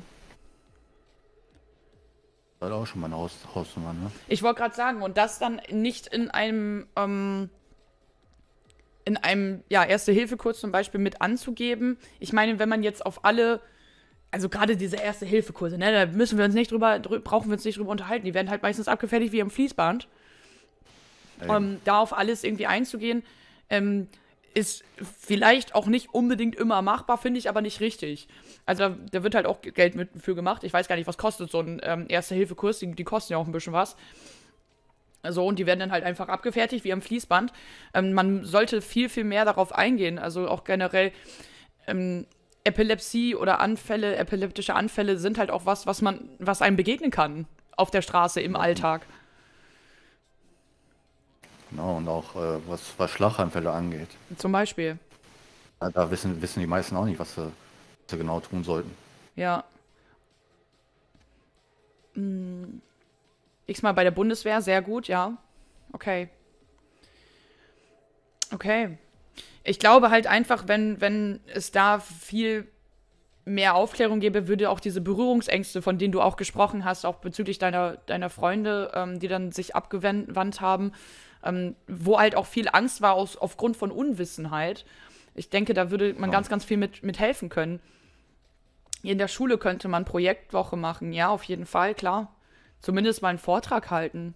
[SPEAKER 1] Das ist auch schon mal eine Haus Hausnummer, ne?
[SPEAKER 2] Ich wollte gerade sagen, und das dann nicht in einem, ähm, in einem, ja, Erste-Hilfe-Kurs zum Beispiel mit anzugeben. Ich meine, wenn man jetzt auf alle, also gerade diese Erste-Hilfe-Kurse, ne, da müssen wir uns nicht drüber, drü brauchen wir uns nicht drüber unterhalten. Die werden halt meistens abgefertigt wie am Fließband. Ähm, da auf alles irgendwie einzugehen, ähm, ist vielleicht auch nicht unbedingt immer machbar, finde ich aber nicht richtig. Also da, da wird halt auch Geld mit für gemacht. Ich weiß gar nicht, was kostet so ein ähm, Erste-Hilfe-Kurs. Die, die kosten ja auch ein bisschen was. Also, und die werden dann halt einfach abgefertigt wie am Fließband. Ähm, man sollte viel, viel mehr darauf eingehen. Also auch generell ähm, Epilepsie oder Anfälle, epileptische Anfälle sind halt auch was, was man, was einem begegnen kann auf der Straße im Alltag.
[SPEAKER 1] Genau, und auch äh, was, was Schlaganfälle angeht.
[SPEAKER 2] Zum Beispiel.
[SPEAKER 1] Da da wissen, wissen die meisten auch nicht, was sie, was sie genau tun sollten.
[SPEAKER 2] Ja. Hm. X-mal bei der Bundeswehr, sehr gut, ja. Okay. Okay. Ich glaube halt einfach, wenn, wenn es da viel mehr Aufklärung gäbe, würde auch diese Berührungsängste, von denen du auch gesprochen hast, auch bezüglich deiner, deiner Freunde, ähm, die dann sich abgewandt haben, ähm, wo halt auch viel Angst war aus, aufgrund von Unwissenheit. Ich denke, da würde man
[SPEAKER 1] Ja.
[SPEAKER 2] ganz, ganz viel mit, mit helfen können. In der Schule könnte man Projektwoche machen, ja, auf jeden Fall, klar. Zumindest mal einen Vortrag halten.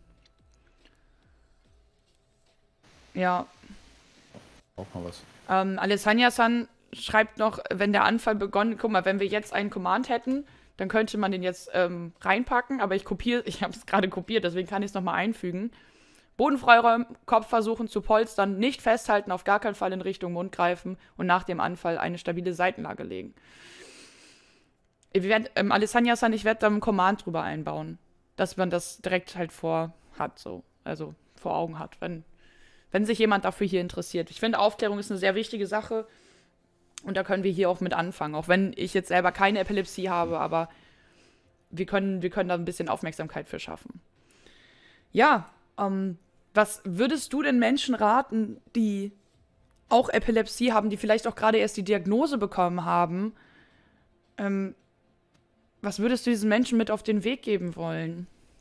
[SPEAKER 2] Ja.
[SPEAKER 1] Auch mal was.
[SPEAKER 2] Ähm, Alessania-san schreibt noch, wenn der Anfall begonnen, guck mal, wenn wir jetzt einen Command hätten, dann könnte man den jetzt ähm, reinpacken, aber ich kopiere, ich habe es gerade kopiert, deswegen kann ich es nochmal einfügen. Boden freiräumen, Kopf versuchen zu polstern, nicht festhalten, auf gar keinen Fall in Richtung Mund greifen und nach dem Anfall eine stabile Seitenlage legen. Ich werd, ähm, Alessania-san, ich werde da einen Command drüber einbauen, dass man das direkt halt vor hat, so, also vor Augen hat, wenn, wenn sich jemand dafür hier interessiert. Ich finde, Aufklärung ist eine sehr wichtige Sache und da können wir hier auch mit anfangen, auch wenn ich jetzt selber keine Epilepsie habe, aber wir können, wir können da ein bisschen Aufmerksamkeit für schaffen. Ja, ähm, was würdest du den Menschen raten, die auch Epilepsie haben, die vielleicht auch gerade erst die Diagnose bekommen haben? Ähm, was würdest du diesen Menschen mit auf den Weg geben wollen?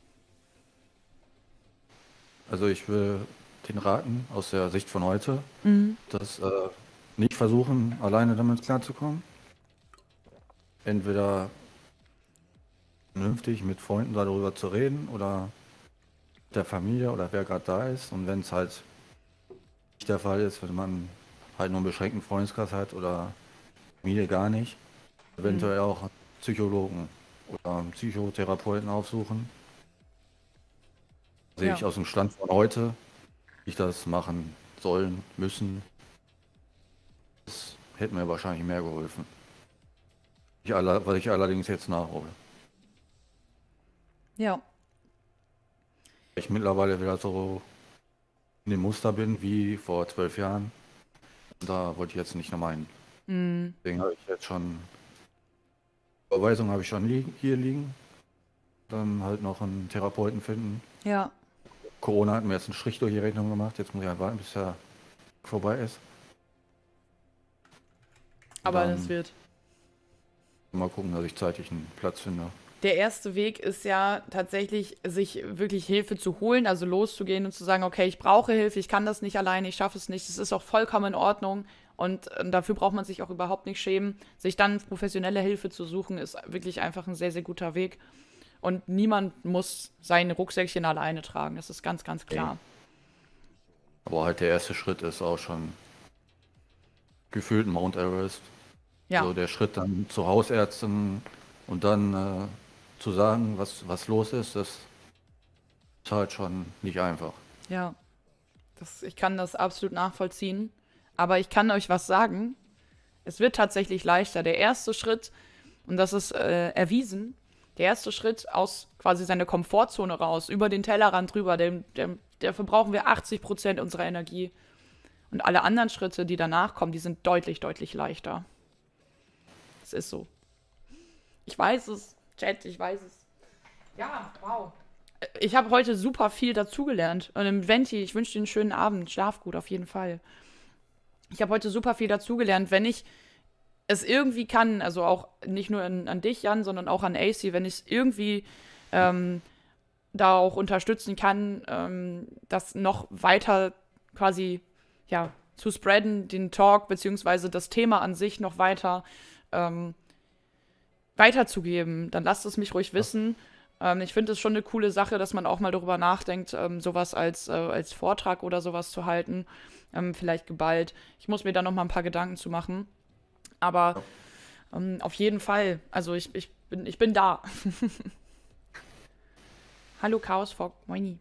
[SPEAKER 1] Also ich will den raten, aus der Sicht von heute,
[SPEAKER 2] Mhm.
[SPEAKER 1] dass äh, nicht versuchen, alleine damit klarzukommen. Entweder vernünftig mit Freunden darüber zu reden oder der Familie oder wer gerade da ist. Und wenn es halt nicht der Fall ist, wenn man halt nur einen beschränkten Freundeskreis hat oder Familie gar nicht, eventuell auch einen Psychologen oder einen Psychotherapeuten aufsuchen. Sehe
[SPEAKER 2] Ja.
[SPEAKER 1] ich aus dem Stand von heute, wie ich das machen sollen, müssen. Das hätte mir wahrscheinlich mehr geholfen. Ich aller, was ich allerdings jetzt nachhole.
[SPEAKER 2] Ja.
[SPEAKER 1] Ich mittlerweile wieder so in dem Muster bin wie vor zwölf Jahren. Da wollte ich jetzt nicht nochmal hin.
[SPEAKER 2] Mhm.
[SPEAKER 1] Deswegen habe ich jetzt schon Überweisung habe ich schon li hier liegen. Dann halt noch einen Therapeuten finden.
[SPEAKER 2] Ja.
[SPEAKER 1] Corona hat mir jetzt einen Strich durch die Rechnung gemacht. Jetzt muss ich halt warten, bis er vorbei ist.
[SPEAKER 2] Aber
[SPEAKER 1] Dann
[SPEAKER 2] das wird.
[SPEAKER 1] mal gucken, dass ich zeitig einen Platz finde.
[SPEAKER 2] Der erste Weg ist ja tatsächlich, sich wirklich Hilfe zu holen, also loszugehen und zu sagen, okay, ich brauche Hilfe, ich kann das nicht alleine, ich schaffe es nicht, es ist auch vollkommen in Ordnung und äh, dafür braucht man sich auch überhaupt nicht schämen. Sich dann professionelle Hilfe zu suchen, ist wirklich einfach ein sehr, sehr guter Weg. Und niemand muss sein Rucksäckchen alleine tragen, das ist ganz, ganz klar.
[SPEAKER 1] Aber halt der erste Schritt ist auch schon gefühlt Mount Everest.
[SPEAKER 2] Ja,
[SPEAKER 1] So der Schritt dann zur Hausärztin und dann äh, zu sagen, was, was los ist, das ist halt schon nicht einfach.
[SPEAKER 2] ja. Das, ich kann das absolut nachvollziehen. Aber ich kann euch was sagen. Es wird tatsächlich leichter. Der erste Schritt, und das ist äh, erwiesen, der erste Schritt aus quasi seiner Komfortzone raus, über den Tellerrand drüber, dem, dem dafür brauchen wir achtzig Prozent unserer Energie. Und alle anderen Schritte, die danach kommen, die sind deutlich, deutlich leichter. Es ist so. Ich weiß es, Chat, ich weiß es. Ja, wow. Ich habe heute super viel dazugelernt. Und im Venti, ich wünsche dir einen schönen Abend. Schlaf gut, auf jeden Fall. Ich habe heute super viel dazugelernt. Wenn ich es irgendwie kann, also auch nicht nur an, an dich, Jan, sondern auch an A C, wenn ich es irgendwie ähm, da auch unterstützen kann, ähm, das noch weiter quasi ja, zu spreaden, den Talk, beziehungsweise das Thema an sich noch weiter ähm, weiterzugeben, dann lasst es mich ruhig wissen. Ähm, ich finde es schon eine coole Sache, dass man auch mal darüber nachdenkt, ähm, sowas als, äh, als Vortrag oder sowas zu halten. Ähm, vielleicht geballt. Ich muss mir da noch mal ein paar Gedanken zu machen. Aber ähm, auf jeden Fall, also ich, ich, bin, ich bin da. Hallo Chaosfog, moini.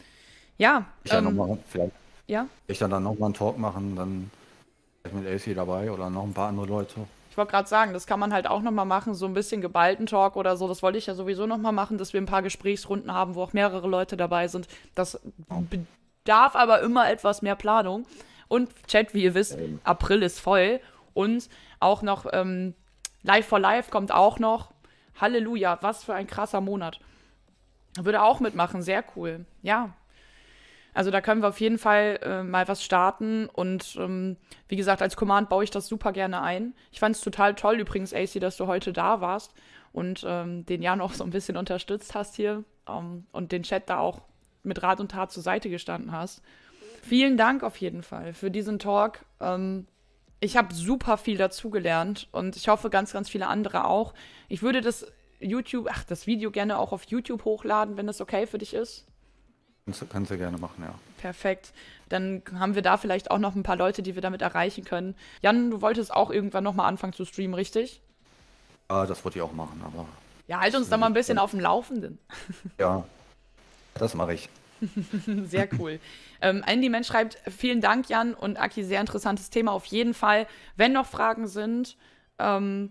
[SPEAKER 2] Ja,
[SPEAKER 1] Ich dann
[SPEAKER 2] ähm,
[SPEAKER 1] noch mal, vielleicht
[SPEAKER 2] ja.
[SPEAKER 1] ich dann, dann noch mal einen Talk machen, dann vielleicht mit A C dabei oder noch ein paar andere Leute.
[SPEAKER 2] Ich wollte gerade sagen, das kann man halt auch nochmal machen, so ein bisschen geballten Talk oder so. Das wollte ich ja sowieso nochmal machen, dass wir ein paar Gesprächsrunden haben, wo auch mehrere Leute dabei sind. Das bedarf aber immer etwas mehr Planung. Und Chat, wie ihr wisst,
[SPEAKER 1] Ähm.
[SPEAKER 2] April ist voll. Und auch noch ähm, Live for Live kommt auch noch. Halleluja, was für ein krasser Monat. Würde auch mitmachen, sehr cool. Ja. Also da können wir auf jeden Fall äh, mal was starten und ähm, wie gesagt, als Command baue ich das super gerne ein. Ich fand es total toll übrigens, A C, dass du heute da warst und ähm, den Jan auch so ein bisschen unterstützt hast hier ähm, und den Chat da auch mit Rat und Tat zur Seite gestanden hast. Vielen Dank auf jeden Fall für diesen Talk. Ähm, ich habe super viel dazugelernt und ich hoffe ganz, ganz viele andere auch. Ich würde das YouTube, ach, das Video gerne auch auf YouTube hochladen, wenn das okay für dich ist.
[SPEAKER 1] Kannst, du- kannst du gerne machen, ja.
[SPEAKER 2] Perfekt. Dann haben wir da vielleicht auch noch ein paar Leute, die wir damit erreichen können. Jan, du wolltest auch irgendwann nochmal anfangen zu streamen, richtig?
[SPEAKER 1] Ja, das wollte ich auch machen, aber
[SPEAKER 2] Ja, halt uns da mal ein bisschen auf dem Laufenden.
[SPEAKER 1] ja, das mache ich.
[SPEAKER 2] Sehr cool. ähm, Andy Mensch schreibt, vielen Dank, Jan und Aki, sehr interessantes Thema auf jeden Fall. Wenn noch Fragen sind, ähm,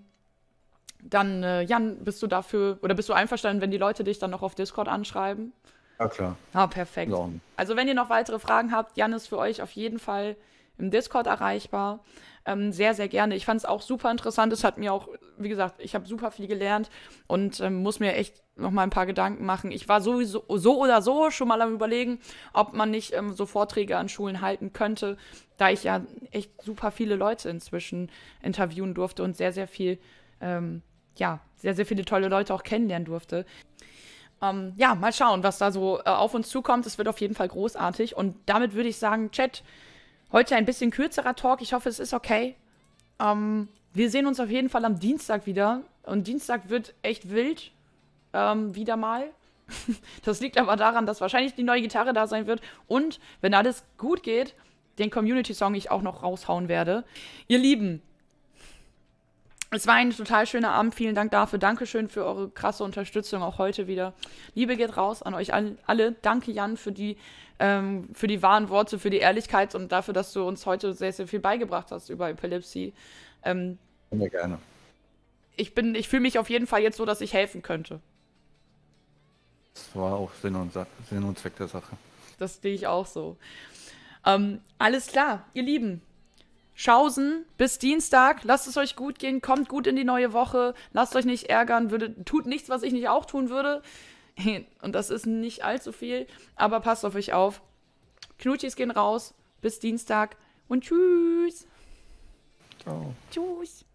[SPEAKER 2] dann, äh, Jan, bist du dafür, oder bist du einverstanden, wenn die Leute dich dann noch auf Discord anschreiben?
[SPEAKER 1] Ja, klar.
[SPEAKER 2] Ah, perfekt.
[SPEAKER 1] Ja.
[SPEAKER 2] Also wenn ihr noch weitere Fragen habt, Jan ist für euch auf jeden Fall im Discord erreichbar. Ähm, sehr, sehr gerne. Ich fand es auch super interessant. Es hat mir auch, wie gesagt, ich habe super viel gelernt und ähm, muss mir echt noch mal ein paar Gedanken machen. Ich war sowieso so oder so schon mal am Überlegen, ob man nicht ähm, so Vorträge an Schulen halten könnte, da ich ja echt super viele Leute inzwischen interviewen durfte und sehr, sehr viel, ähm, ja, sehr, sehr viele tolle Leute auch kennenlernen durfte. Ähm, ja, mal schauen, was da so äh, auf uns zukommt. Es wird auf jeden Fall großartig. Und damit würde ich sagen, Chat, heute ein bisschen kürzerer Talk. Ich hoffe, es ist okay. Ähm, wir sehen uns auf jeden Fall am Dienstag wieder. Und Dienstag wird echt wild. Ähm, wieder mal. Das liegt aber daran, dass wahrscheinlich die neue Gitarre da sein wird. Und, wenn alles gut geht, den Community-Song ich auch noch raushauen werde. Ihr Lieben, es war ein total schöner Abend. Vielen Dank dafür. Dankeschön für eure krasse Unterstützung auch heute wieder. Liebe geht raus an euch alle. Danke, Jan, für die, ähm, für die wahren Worte, für die Ehrlichkeit und dafür, dass du uns heute sehr, sehr viel beigebracht hast über Epilepsie. Ähm,
[SPEAKER 1] Sehr gerne.
[SPEAKER 2] ich bin, ich fühle mich auf jeden Fall jetzt so, dass ich helfen könnte.
[SPEAKER 1] Das war auch Sinn und, Sa- Sinn und Zweck der Sache.
[SPEAKER 2] Das sehe ich auch so. Ähm, alles klar, ihr Lieben. Schausen, bis Dienstag. Lasst es euch gut gehen. Kommt gut in die neue Woche. Lasst euch nicht ärgern. Würde, tut nichts, was ich nicht auch tun würde. Und das ist nicht allzu viel. Aber passt auf euch auf. Knutschis gehen raus. Bis Dienstag. Und tschüss.
[SPEAKER 1] Ciao.
[SPEAKER 2] Tschüss.